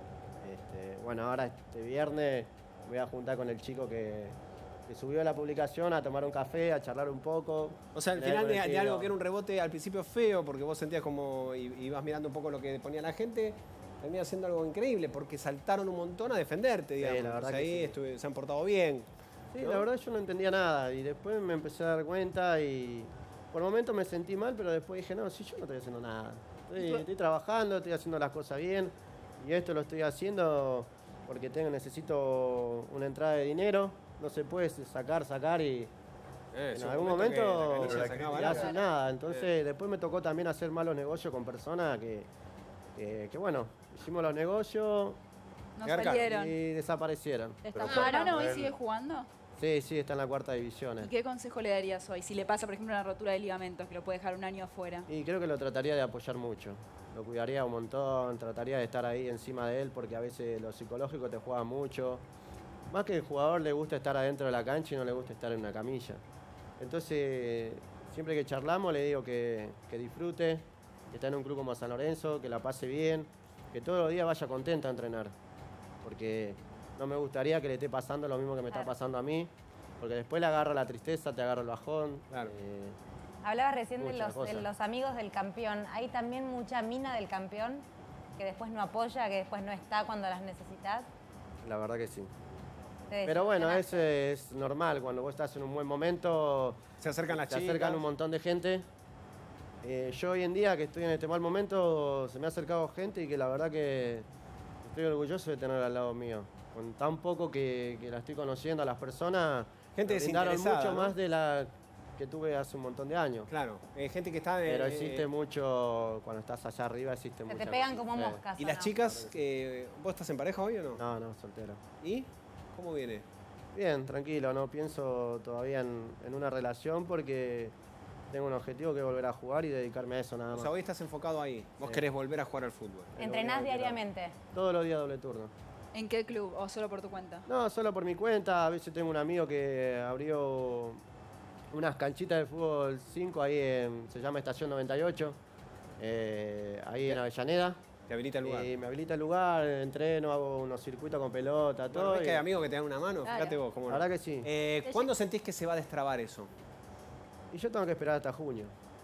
este, bueno, ahora este viernes me voy a juntar con el chico que, que subió la publicación a tomar un café, a charlar un poco. O sea, al leer final con el de, de tío. algo que era un rebote al principio feo, porque vos sentías como, y ibas mirando un poco lo que ponía la gente, termina siendo algo increíble, porque saltaron un montón a defenderte, Sí, digamos. la verdad O sea, que ahí sí. estuve- se han portado bien. Sí, ¿no? la verdad yo no entendía nada y después me empecé a dar cuenta y por momentos me sentí mal, pero después dije, no, si yo no estoy haciendo nada. Estoy, estoy trabajando, estoy haciendo las cosas bien y esto lo estoy haciendo porque tengo, necesito una entrada de dinero. No se puede sacar, sacar y Eh, en sí, un algún momento que momento la canilla no sacaba nada. hacen nada. Entonces después me tocó también hacer malos negocios con personas que, que, que, bueno, hicimos los negocios No Garca. salieron. y desaparecieron. ¿Tu Pero- hermano hoy sigue jugando? Sí, sí, está en la cuarta división. ¿Y eh. qué consejo le darías hoy? Si le pasa, por ejemplo, una rotura de ligamentos, que lo puede dejar un año afuera. Y creo que lo trataría de apoyar mucho. Lo cuidaría un montón, trataría de estar ahí encima de él porque a veces lo psicológico te juega mucho. Más que el jugador le gusta estar adentro de la cancha y no le gusta estar en una camilla. Entonces, siempre que charlamos le digo que, que disfrute, que está en un club como San Lorenzo, que la pase bien, que todos los días vaya contento a entrenar. Porque no me gustaría que le esté pasando lo mismo que me está pasando a mí, porque después le agarra la tristeza, te agarra el bajón. Claro. eh, Hablabas recién de Muchas los, de cosas. los amigos del campeón. ¿Hay también mucha mina del campeón que después no apoya, que después no está cuando las necesitas? la verdad que sí. Te Pero bueno, desilusionaste. es, es normal, cuando vos estás en un buen momento, Se acercan las se chicas. acercan un montón de gente. Eh, yo hoy en día que estoy en este mal momento, se me ha acercado gente y que la verdad que estoy orgulloso de tener al lado mío. Con tan poco que, que la estoy conociendo a las personas, Gente me brindaron desinteresada, mucho ¿no? más de la que tuve hace un montón de años. Claro, eh, gente que está de... Pero existe mucho, cuando estás allá arriba existe Se mucho. te pegan como moscas. ¿Y ¿o las no? chicas, que ¿vos estás en pareja hoy o no? No, no, soltero. ¿Y cómo viene? Bien, tranquilo, no pienso todavía en, en una relación porque tengo un objetivo que es volver a jugar y dedicarme a eso nada O más. sea, hoy estás enfocado ahí. Vos Sí. querés volver a jugar al fútbol. ¿Entrenás diariamente? Todos los días doble turno. ¿En qué club o solo por tu cuenta? No, solo por mi cuenta. A veces tengo un amigo que abrió unas canchitas de fútbol cinco ahí en, se llama Estación noventa y ocho, eh, ahí en Avellaneda. Te habilita el lugar. Y me habilita el lugar, entreno, hago unos circuitos con pelota, Bueno, todo. ¿ves que y- hay amigos que te dan una mano? Claro. Fíjate vos cómo La no. verdad que sí. Eh, ¿Cuándo sentís que se va a destrabar eso? Y yo tengo que esperar hasta junio.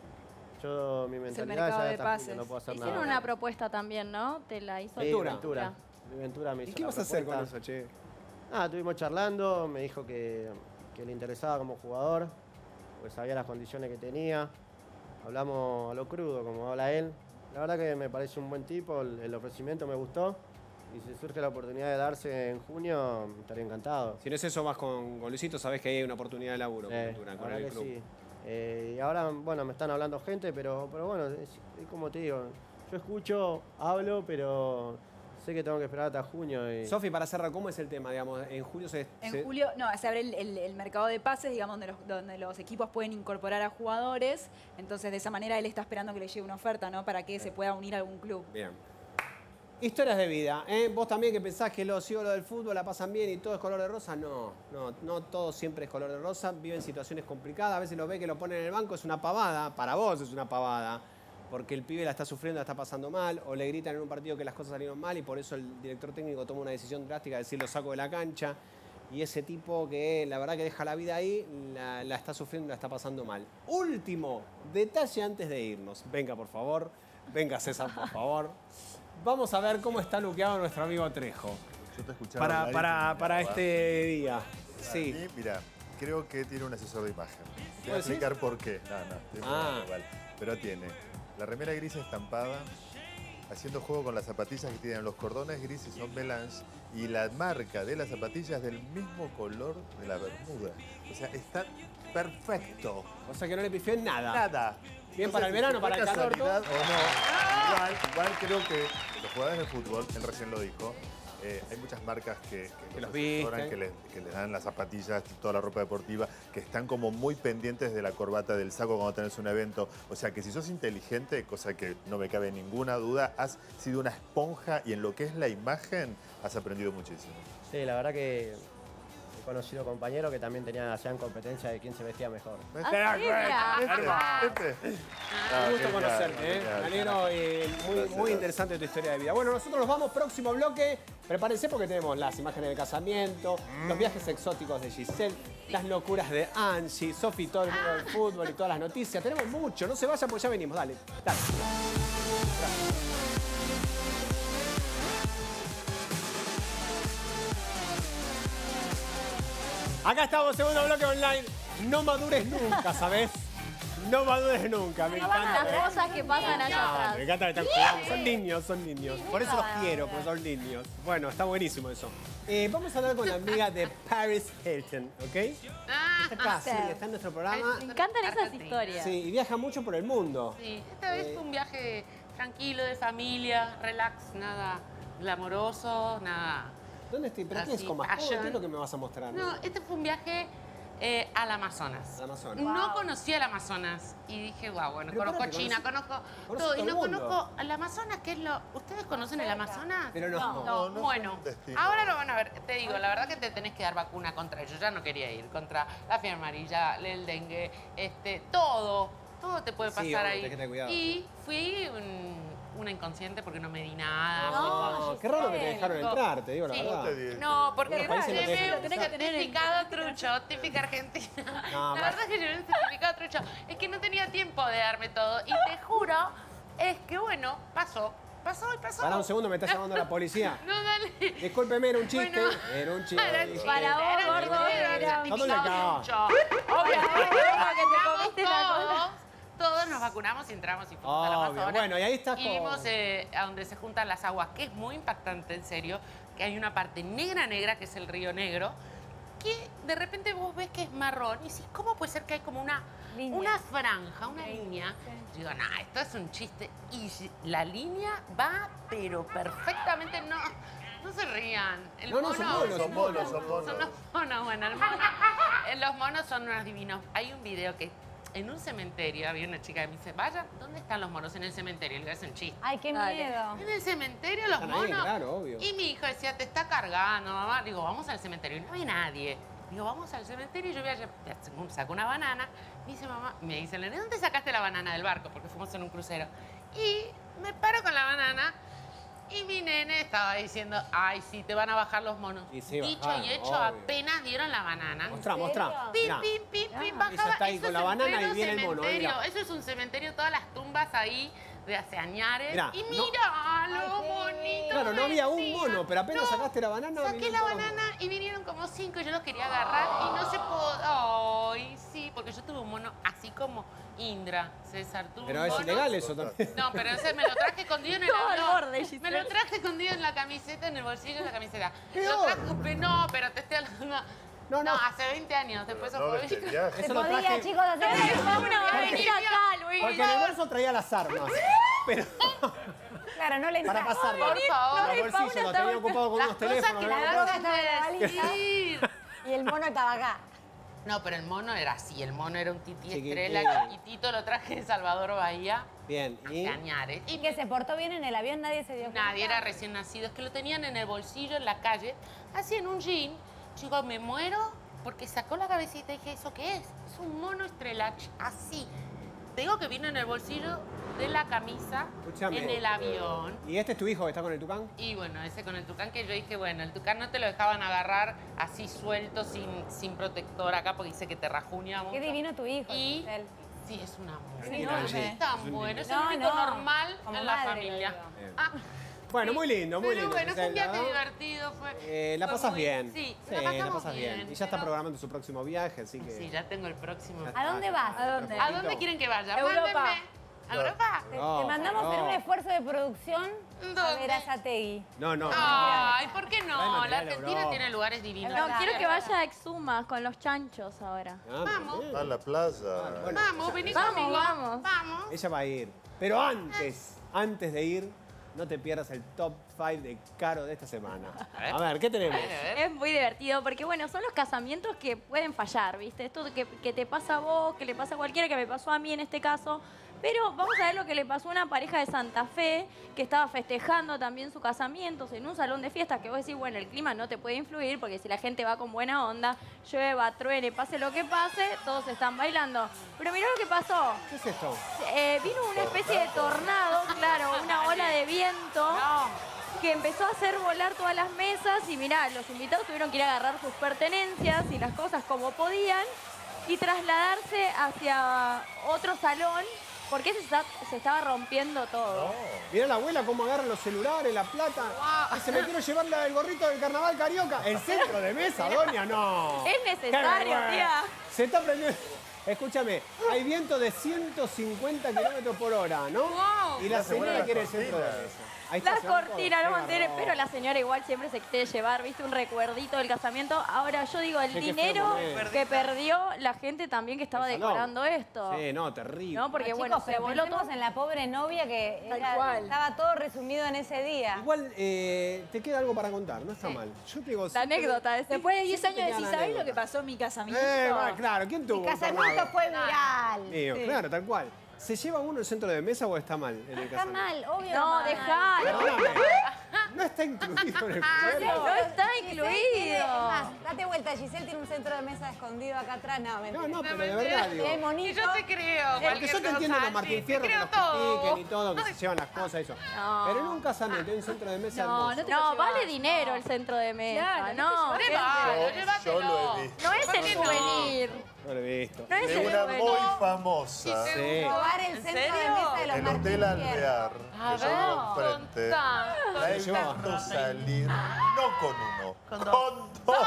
Yo, mi mentalidad mercado ya de hasta pases. junio, no puedo hacer Hicieron nada. una propuesta también, ¿no? Te la hizo Sí, Ventura. Ventura. Mi Ventura me ¿Y hizo qué la vas a hacer con propuesta. eso, che? Ah, estuvimos charlando, me dijo que, que le interesaba como jugador, pues sabía las condiciones que tenía. Hablamos a lo crudo, como habla él. La verdad que me parece un buen tipo, el, el ofrecimiento me gustó. Y si surge la oportunidad de darse en junio, estaría encantado. Si no es eso, vas con, con Luisito, sabés que ahí hay una oportunidad de laburo con Eh, Ventura, la con verdad el que club. sí. Eh, y ahora, bueno, me están hablando gente, pero, pero bueno, es, es como te digo, yo escucho, hablo, pero sé que tengo que esperar hasta junio. Y... Sofi, para cerrar, ¿cómo es el tema? Digamos, en julio se... En se- julio, no, se abre el, el- el mercado de pases, digamos, donde los, donde los equipos pueden incorporar a jugadores. Entonces, de esa manera, él está esperando que le llegue una oferta, ¿no? Para que se pueda unir a algún club. Bien. Historias de vida, ¿eh? Vos también que pensás que los ídolos del fútbol la pasan bien y todo es color de rosa, no, no, no todo siempre es color de rosa, viven situaciones complicadas, a veces lo ve que lo ponen en el banco, es una pavada, para vos es una pavada, porque el pibe la está sufriendo, la está pasando mal, o le gritan en un partido que las cosas salieron mal y por eso el director técnico toma una decisión drástica de decir lo saco de la cancha, y ese tipo que la verdad que deja la vida ahí, la, la está sufriendo, la está pasando mal. Último detalle antes de irnos, venga por favor, venga César por favor. Vamos a ver cómo está luqueado nuestro amigo Trejo. Yo te escuchaba Para, hablar y para, te para miraba. este día. Para Sí. mí, mira, creo que tiene un asesor de imagen. Te voy a ¿Puedo decir? explicar por qué. No, no, estoy Ah. jugando igual. Pero tiene la remera gris estampada, haciendo juego con las zapatillas que tienen los cordones grises, son melange, y la marca de las zapatillas del mismo color de la bermuda. O sea, está perfecto. O sea que no le pifió en nada. Nada. Bien No para sé el si verano, fue para el calor. casualidad todo. o no. Igual, igual creo que los jugadores de fútbol, él recién lo dijo, eh, hay muchas marcas que, que, Que los asesoran, visten. que les, que les dan las zapatillas, toda la ropa deportiva, que están como muy pendientes de la corbata, del saco cuando tenés un evento. O sea que si sos inteligente, cosa que no me cabe ninguna duda, has sido una esponja y en lo que es la imagen has aprendido muchísimo. Sí, la verdad que he conocido compañeros que también tenían, hacían competencia de quién se vestía mejor. Ah, sí, mira. Este, este. Ah, Un gusto genial, conocerte, ¿eh? genial. Me alegro y muy, Gracias. muy interesante tu historia de vida. Bueno, nosotros nos vamos próximo bloque. Prepárense porque tenemos las imágenes del casamiento, los viajes exóticos de Giselle, las locuras de Angie, Sofi, todo el mundo del fútbol y todas las noticias. Tenemos mucho. No se vayan porque ya venimos. Dale, dale. Acá estamos, segundo bloque online. No madures nunca, ¿sabes? No madures nunca, me No van encanta. las cosas que pasan allá No, atrás. me encanta que están jugando. Son niños, son niños. Por eso los quiero, porque son niños. Bueno, está buenísimo eso. Eh, vamos a hablar con la amiga de Paris Hilton, ¿ok? Está acá, sí, está en nuestro programa. Me encantan esas historias. Sí, y viaja mucho por el mundo. Sí, esta vez fue un viaje tranquilo, de familia, relax, nada glamoroso, nada... ¿Dónde estoy? ¿Pero qué es así, con fashion. ¿Qué es lo que me vas a mostrar? No, este fue un viaje eh, al Amazonas. Al Amazonas. No conocía el Amazonas y dije, wow, bueno, Pero conozco pará, que China, conoces- conozco conoces todo. Y todo no el mundo. conozco el Amazonas, que es lo... ¿Ustedes conocen el Amazonas? Pero no. No, No, no bueno, es un destino. ahora lo van a ver. Te digo, la verdad que te tenés que dar vacuna contra ellos. Ya no quería ir, contra la fiebre amarilla, el dengue, este, todo. Todo te puede Sí, pasar obvio, ahí. tenés que tener cuidado. Y fui un- una inconsciente porque no me di nada. No, fui qué raro que te dejaron con- entrar, te digo la Sí. verdad. te di- No, porque Los países no te llevé dejan un Tenés que tener en- certificado trucho, típica argentina. No, la va- verdad es que llevé un certificado trucho. Es que no tenía tiempo de darme todo. Y te juro, es que bueno, pasó. Pasó y pasó. Pará un segundo, me está llamando la policía. No, dale. Discúlpeme, era un chiste. Bueno. Era un chiste. Era dije. Para vos, Era un gordo, chiste, era era un un ¿Dónde certificado acá? trucho. Obviamente, que te comiste la todos, cola. todos nos vacunamos y entramos y fuimos a la Obvio. Amazonas. Bueno, y ahí estás Y con- vimos eh, a donde se juntan las aguas, que es muy impactante, en serio, que hay una parte negra, negra, que es el Río Negro, que de repente vos ves que es marrón y decís, ¿cómo puede ser que hay como una, Línea. una franja, una línea? Yo digo, nah, esto es un chiste. Y si- la línea va, pero perfectamente, no, no se rían. El No, no, son monos, son monos, son monos. Son los monos, bueno, el mono- eh, los monos son unos divinos. Hay un video que en un cementerio había una chica que me dice, vaya, ¿dónde están los monos? En el cementerio. Le voy a hacer un chiste. Ay, qué Dale. miedo. En el cementerio los Están ahí, monos. claro, obvio. Y mi hijo decía, te está cargando, mamá. Digo, vamos al cementerio. Y no había nadie. Digo, vamos al cementerio. Y yo voy a lle- saco una banana. Me dice mamá, me dice, ¿de dónde sacaste la banana del barco? Porque fuimos en un crucero. Y me paro con la banana. Y mi nene estaba diciendo, ay, sí, te van a bajar los monos. Y sí, Dicho bajaron, y hecho, obvio. apenas dieron la banana. Mostrá, mostrá. Pim, Mirá. pim, pim, pim, Ella bajaba. está ahí Eso con es la en banana y pleno viene el mono, cementerio. mirá. Eso es un cementerio, todas las tumbas ahí de hace añares. Mirá, y no- mira, lo bonito. Claro, no había un vecino. mono, pero apenas No, sacaste la banana. Saqué vinieron la todos los banana monos. y vinieron como cinco y yo los quería agarrar y no se pudo. Ay, sí, porque yo tuve un mono así como Indra, César. Tuve Pero un es mono. ilegal eso también. No, pero ese me lo traje escondido en el Todo al avión. borde, Me Giselle. lo traje escondido en la camiseta, en el bolsillo de la camiseta. Lo Peor. traje, pe- no, pero te estoy hablando. No, no. No, hace veinte años, después No fue ves el viaje. Se Eso lo podía, traje- chicos, hacer Vámonos a venir acá, Luis. Porque en el bolso traía las armas. Pero Claro, no le para entra. pasarlo. Por favor. Los Ay, bolsillos Paula los estaba- tenía ocupados con Las unos cosas teléfonos. que ¿no? le La das droga estaba en la a valija. decir. Y el mono estaba acá. No, pero el mono era así, el mono era un tití Chiquitín. estrella, chiquitito, lo traje de Salvador Bahía. Bien, y Cañares. Y que se portó bien en el avión, nadie se dio cuenta. Nadie era recién nacido, es que lo tenían en el bolsillo, en la calle, así en un jean. Chicos, me muero porque sacó la cabecita y dije, ¿eso qué es? Es un mono estrelach, así. Te digo que vino en el bolsillo de la camisa, Escúchame. en el avión. ¿Y este es tu hijo que está con el tucán? Y bueno, ese con el tucán que yo dije, bueno, el tucán no te lo dejaban agarrar así suelto, sin, sin protector acá, porque dice que te rajuña mucho. Qué divino tu hijo. Y Giselle. sí, es un amor. Sí, Es no, sí. tan bueno, es el No, único no, normal como en la madre, familia. lo digo. Bien. Ah, Bueno, muy lindo, muy pero lindo. bueno, fue un Giselle, viaje ¿no? divertido. Fue, Eh, la fue pasas muy- bien. Sí, Sí, la pasamos pasas bien. Y ya está pero- programando su próximo viaje, así que. Sí, ya tengo el próximo. Ya ¿A está. dónde vas? ¿A dónde? ¿A dónde quieren que vaya? Europa. Mándenme. ¿A Europa? Te, No, te mandamos no. en un esfuerzo de producción a ¿Dónde? ver a Sategui. No, no. Ay, ¿por qué Hay no? material La de Argentina Europa. tiene lugares divinos. Es No, verdad. quiero que vaya a Exuma con los chanchos ahora. Ah, Vamos. bien. A la playa. Bueno, Vamos, vení Vamos, conmigo. vamos. Vamos. ella va a ir. Pero antes, antes de ir, no te pierdas el top cinco de Caro de esta semana. A ver, ¿qué tenemos? Es muy divertido porque, bueno, son los casamientos que pueden fallar, ¿viste? Esto que, que te pasa a vos, que le pasa a cualquiera, que me pasó a mí en este caso. Pero vamos a ver lo que le pasó a una pareja de Santa Fe que estaba festejando también su casamiento en un salón de fiestas que vos decís, bueno, el clima no te puede influir porque si la gente va con buena onda, llueva, truene, pase lo que pase, todos están bailando. Pero mirá lo que pasó. ¿Qué es esto? Eh, vino una especie de tornado, claro, una ola de viento que empezó a hacer volar todas las mesas y mirá, los invitados tuvieron que ir a agarrar sus pertenencias y las cosas como podían y trasladarse hacia otro salón porque se, está- se estaba rompiendo todo. Mirá la abuela cómo agarra los celulares, la plata. Y se me quiero llevar la- el gorrito del carnaval carioca. ¿El centro de mesa, doña? No. Es Qué necesario, vergüenza. tía. Se está prendiendo. Escúchame, hay viento de ciento cincuenta kilómetros por hora, ¿no? Y la Ya se señora mueven las quiere el centro de cortinas. mesa. Ahí está, Las se van todos. cortinas, no Qué mantener, garrón. pero la señora igual siempre se quiere llevar, viste, un recuerdito del casamiento. Ahora yo digo, el Qué- qué feo dinero momento. que perdió la gente también que estaba El salón. decorando esto. Sí, no, terrible. ¿No? Porque Chicos, bueno, se pero voló pensemos todo. en la pobre novia que Tal era- cual. estaba todo resumido en ese día. Igual eh, te queda algo para contar, no está mal. Yo te digo, La siempre- anécdota es Después de diez Siempre años te decís, quedan ¿sabés lo que anécdotas. pasó en mi casamiento? Eh, va, claro, ¿quién tuvo Mi un casamiento tornado? fue viral. Mío, claro, tal cual. ¿Se lleva uno el centro de mesa o está mal en el Está casamiento? mal, obvio. No, mal. dejalo. Perdóname. No está incluido en el juego. No está Giselle tiene- incluido. es más, date vuelta, Giselle tiene un centro de mesa escondido acá atrás. No, mentira. No, no, pero de mentira. verdad, digo. Y hay Y monito. yo te creo. Porque cualquier yo te cosa, entiendo los Angie, Martín te Fierro que creo los todo. critiquen y todo, que se llevan las cosas y eso. No. Pero en un casamiento hay un centro de mesa No, hermoso. no te No, lo vale llevas. dinero el centro de mesa. Claro, no, no te Llévalo, Yo- llévatelo. yo lo he visto. no es ¿Por el qué no? souvenir. No lo he visto. No es De el una souvenir. muy famosa. Sí. Robar el ¿En centro de serio? mesa de los El Martín Hotel Fierro. Alvear, A que yo ver, vivo enfrente. contá, La he contá. visto salir, no con uno, Con con dos. dos.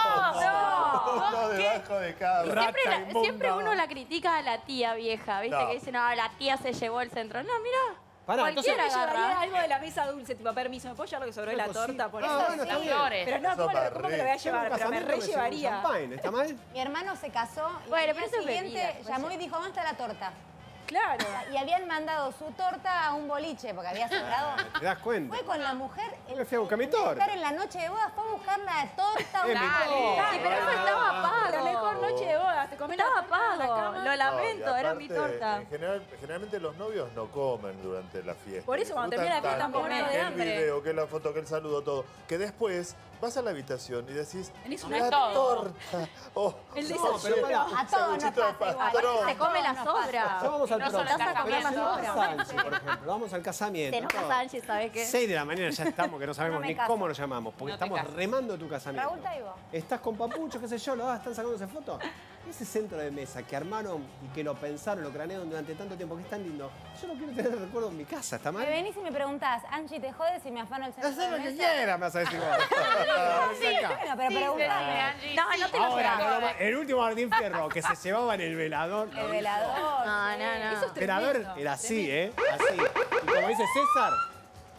No. Uno debajo de cada uno. Siempre, Rata la- inmunda. siempre uno la critica a la tía vieja, ¿viste? No. Que dice, no, la tía se llevó el centro. No, mira. Pará, cualquiera Yo me llevaría agarra. algo de la mesa dulce, tipo, permiso, ¿me puedo llevar lo que sobró de la Una cosita. torta? Por Ah, eso? bueno, está Las bien. flores. Pero no, Eso ¿cómo, lo- para ¿cómo me lo re- voy a Yo en llevar? un Pero me casamiento re me llevo un llevaría. champagne, ¿está mal? Mi hermano se casó y Bueno, al pero día eso es siguiente bebida, llamó pues. y dijo, ¿dónde está la torta? Claro. Y habían mandado su torta a un boliche porque había sobrado. ¿Te das cuenta? Fue con la mujer. Me fui a buscar mi en vez de torta. estar en la noche de bodas, fue a buscar la torta. Es mi una- torta. Sí, pero eso estaba pago. La mejor noche de bodas, te comés la Estaba torta en la pago. cama. Lo No, y lamento, era mi aparte, torta. En general, generalmente los novios no comen durante la fiesta. Por eso cuando termina la Disfrutan fiesta tanto, tampoco que de el hambre. video, que la foto, que el saludo, todo. Que después vas a la habitación y decís, Tenés una la todo. torta. Oh, El no, desayuno. pero pará. A todos nos sanguchito de pasa igual. pastrón. Se come la No, no sobra. Ya vamos al no solo próximo. en Pero si casamiento. vamos a Sánchez, por ejemplo, vamos al casamiento. Se enoja todo. Sánchez, ¿sabes qué? seis de la mañana ya estamos, que no sabemos No me ni caso. cómo nos llamamos, porque No te estamos cases. remando tu casamiento. Raúl, está vivo. Estás con papucho, qué sé yo, lo están sacándose fotos. Ese centro de mesa que armaron y que lo pensaron, lo cranearon durante tanto tiempo, que es tan lindo, yo no quiero tener el recuerdo en mi casa, ¿está mal? Me venís y me preguntás, Angie, ¿te jodes si me afano el centro Hacé de lo que mesa? quieras, me vas a decir vos. Ven acá. Bueno, pero preguntame. Angie, No, sí. no te lo Ahora, llevas. no, no, el último Martín Fierro que se llevaba en el velador. El velador. No, no, no. Eso es El velador tremendo. era así, ¿eh? Así. Y como dice César,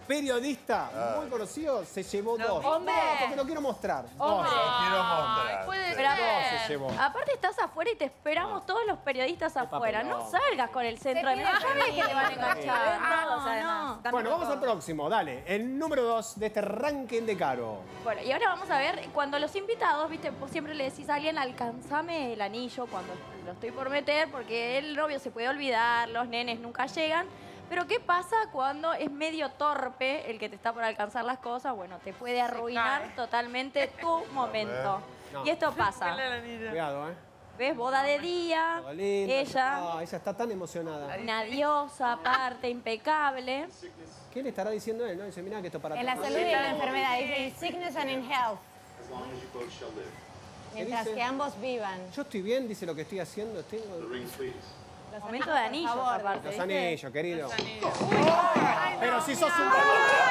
periodista Ah. muy conocido, se llevó dos. ¡Hombre! No, porque lo quiero mostrar. ¡Hombre! Dos. Quiero mostrar. puede Pero, Dos se llevó. aparte estás afuera y te esperamos todos los periodistas afuera. No papelón. salgas con el centro de Se mesa. pide Ya ves que te van a enganchar. Todos, No, además. no. Están Bueno, vamos todos. al próximo, dale. El número dos de este ranking de Caro. Bueno, y ahora vamos a ver, cuando los invitados, viste, vos siempre le decís a alguien, alcanzame el anillo cuando lo estoy por meter, porque el novio se puede olvidar, los nenes nunca llegan. Pero ¿qué pasa cuando es medio torpe el que te está por alcanzar las cosas? Bueno, te puede arruinar cae. totalmente tu momento. No. Y esto pasa. Cuidado, ¿eh? ¿Ves? Boda de día, Todo lindo. ella, Ah, ella está tan emocionada. una diosa aparte, impecable. ¿Qué le estará diciendo él? No? Dice, mirá que esto para En la todos. salud y en la enfermedad. Dice in sickness and in health. Mientras dice? que ambos vivan. Yo estoy bien, dice lo que estoy haciendo. Tengo Los momentos de anillos, favor, aparte. los ¿viste? anillos, querido. Anillos. Pero si sos un...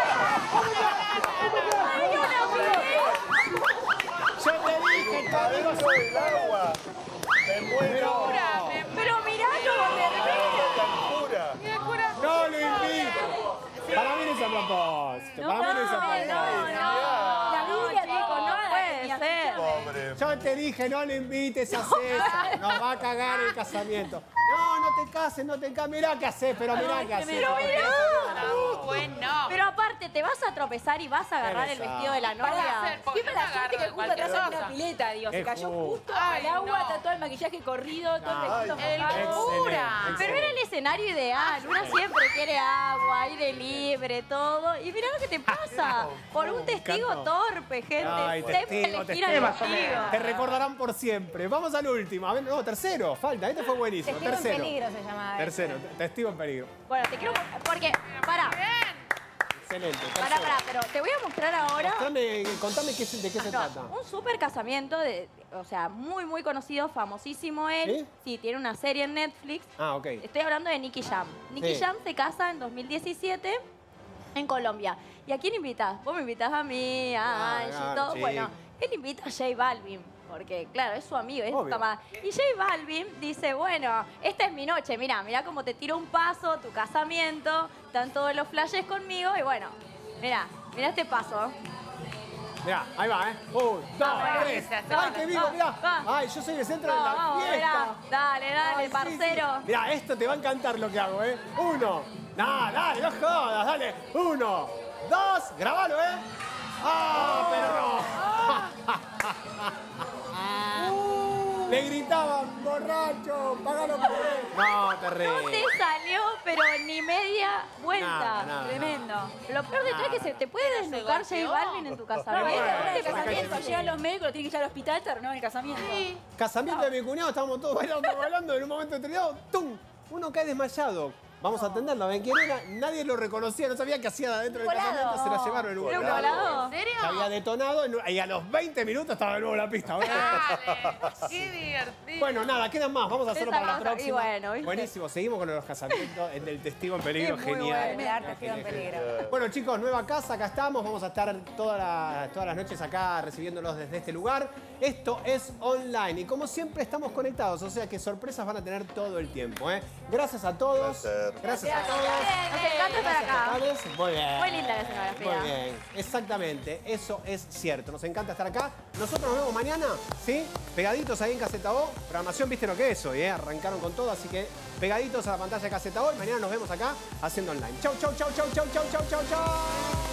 Yo te dije, Camilo, Adentro del agua. Me muero. Pero mirá cómo te Locura. no lo invito. Para mí no es a propósito. Para mí no es a propósito. La Biblia chicos, dijo no nada, puede tenía ser. Pobre. Yo te dije, no lo invites a César. Nos va a cagar el casamiento. No, no te cases, no te cases. Mirá qué haces, pero mirá qué haces. Pero mirá. No, bueno. Pero aparte, te vas a tropezar y vas a agarrar el Qué vestido de la Para novia. hacer- Qué mala agarro suerte que de justo cualquier atrás hay una cosa. pileta, digo. Se Es cayó justo. justo Ay, al agua, no. está todo el maquillaje corrido, todo el Ay, vestido el mojado. cura. Pero era el escenario ideal. Una siempre quiere agua, aire libre, todo. Y mirá lo que te pasa. Por un testigo encantó. torpe, gente. Ay, Siempre testigo, elegir al testigo. testigo. Te recordarán por siempre. Vamos al último. A ver, no, tercero. Falta. Este fue buenísimo. Testigo en Tercero. peligro se llamaba. Tercero. Testigo en peligro. Bueno, te quiero... Porque, pará, Excelente. pará, tercero. pará. Pero te voy a mostrar ahora... Contame, contame qué, se- de qué se No, trata. un súper casamiento, de, o sea, muy, muy conocido, famosísimo él. ¿Sí? Tiene una serie en Netflix. Ah, ok. Estoy hablando de Nicky Jam. Nicky Sí. Jam se casa en dos mil diecisiete en Colombia. ¿Y a quién invitas? Vos me invitas a mí, a Ah, Angie, claro, todo. sí. Bueno, él invita a J Balvin. Porque, claro, es su amigo, es su Obvio. camarada. Y J Balvin dice, bueno, esta es mi noche, mirá, mirá cómo te tiro un paso, tu casamiento, están todos los flashes conmigo y bueno, mirá, mirá este paso. Mirá, ahí va, ¿eh? Un, dos, bueno, tres. se hace. ¡Ay, qué vivo! Va, Mirá. va. ¡Ay, yo soy el centro de Vamos, la vamos, fiesta! mirá, dale, dale, Ay, sí, parcero. sí. Mirá, esto te va a encantar lo que hago, ¿eh? Uno. Nah, dale, no jodas, dale. Uno, dos, grabalo, ¿eh? ¡Ah, pero no! Le gritaban, borracho, pagalo por él. No, te reí. No te salió, pero ni media vuelta. Nada, nada, Tremendo. Lo peor de todo es que se te puede desnucar J golpeó. Balvin en tu No, casamiento. es la hora bueno, del se casamiento. cayó. Llegan los médicos, lo tienen que llevar al hospital, terminó el casamiento. Casamiento de mi cuñado, estábamos todos bailando, bailando, en un momento determinado, ¡tum! Uno cae desmayado. Vamos a atenderlo, ¿ven quién era? Nadie lo reconocía, no sabía qué hacía adentro del Volado. casamiento, se la llevaron en un ¿Era un volado. volado? ¿En serio? Se había detonado en- y a los veinte minutos estaba de nuevo en la pista. ¿ves? Dale, qué divertido. Bueno, nada, quedan más, vamos a hacerlo Esa para la cosa, y próxima. bueno, ¿viste? Buenísimo, seguimos con los casamientos, el del testigo en peligro, Es muy genial. bueno. El arte testigo en peligro. Bueno, chicos, nueva casa, acá estamos. Vamos a estar toda la- todas las noches acá recibiéndolos desde este lugar. Esto es online y como siempre estamos conectados, o sea que sorpresas van a tener todo el tiempo. ¿eh? Gracias a todos. Placer. Gracias a todos. Nos encanta estar acá. Totales. Muy bien. Muy linda la escenografía. Muy bien, exactamente, eso es cierto. Nos encanta estar acá. Nosotros nos vemos mañana, ¿sí? Pegaditos ahí en Caseta O. Programación, viste lo que es hoy, ¿eh? Arrancaron con todo, así que pegaditos a la pantalla de Caseta O. Y mañana nos vemos acá haciendo online. Chau, chau, chau, chau, chau, chau, chau, chau, chau.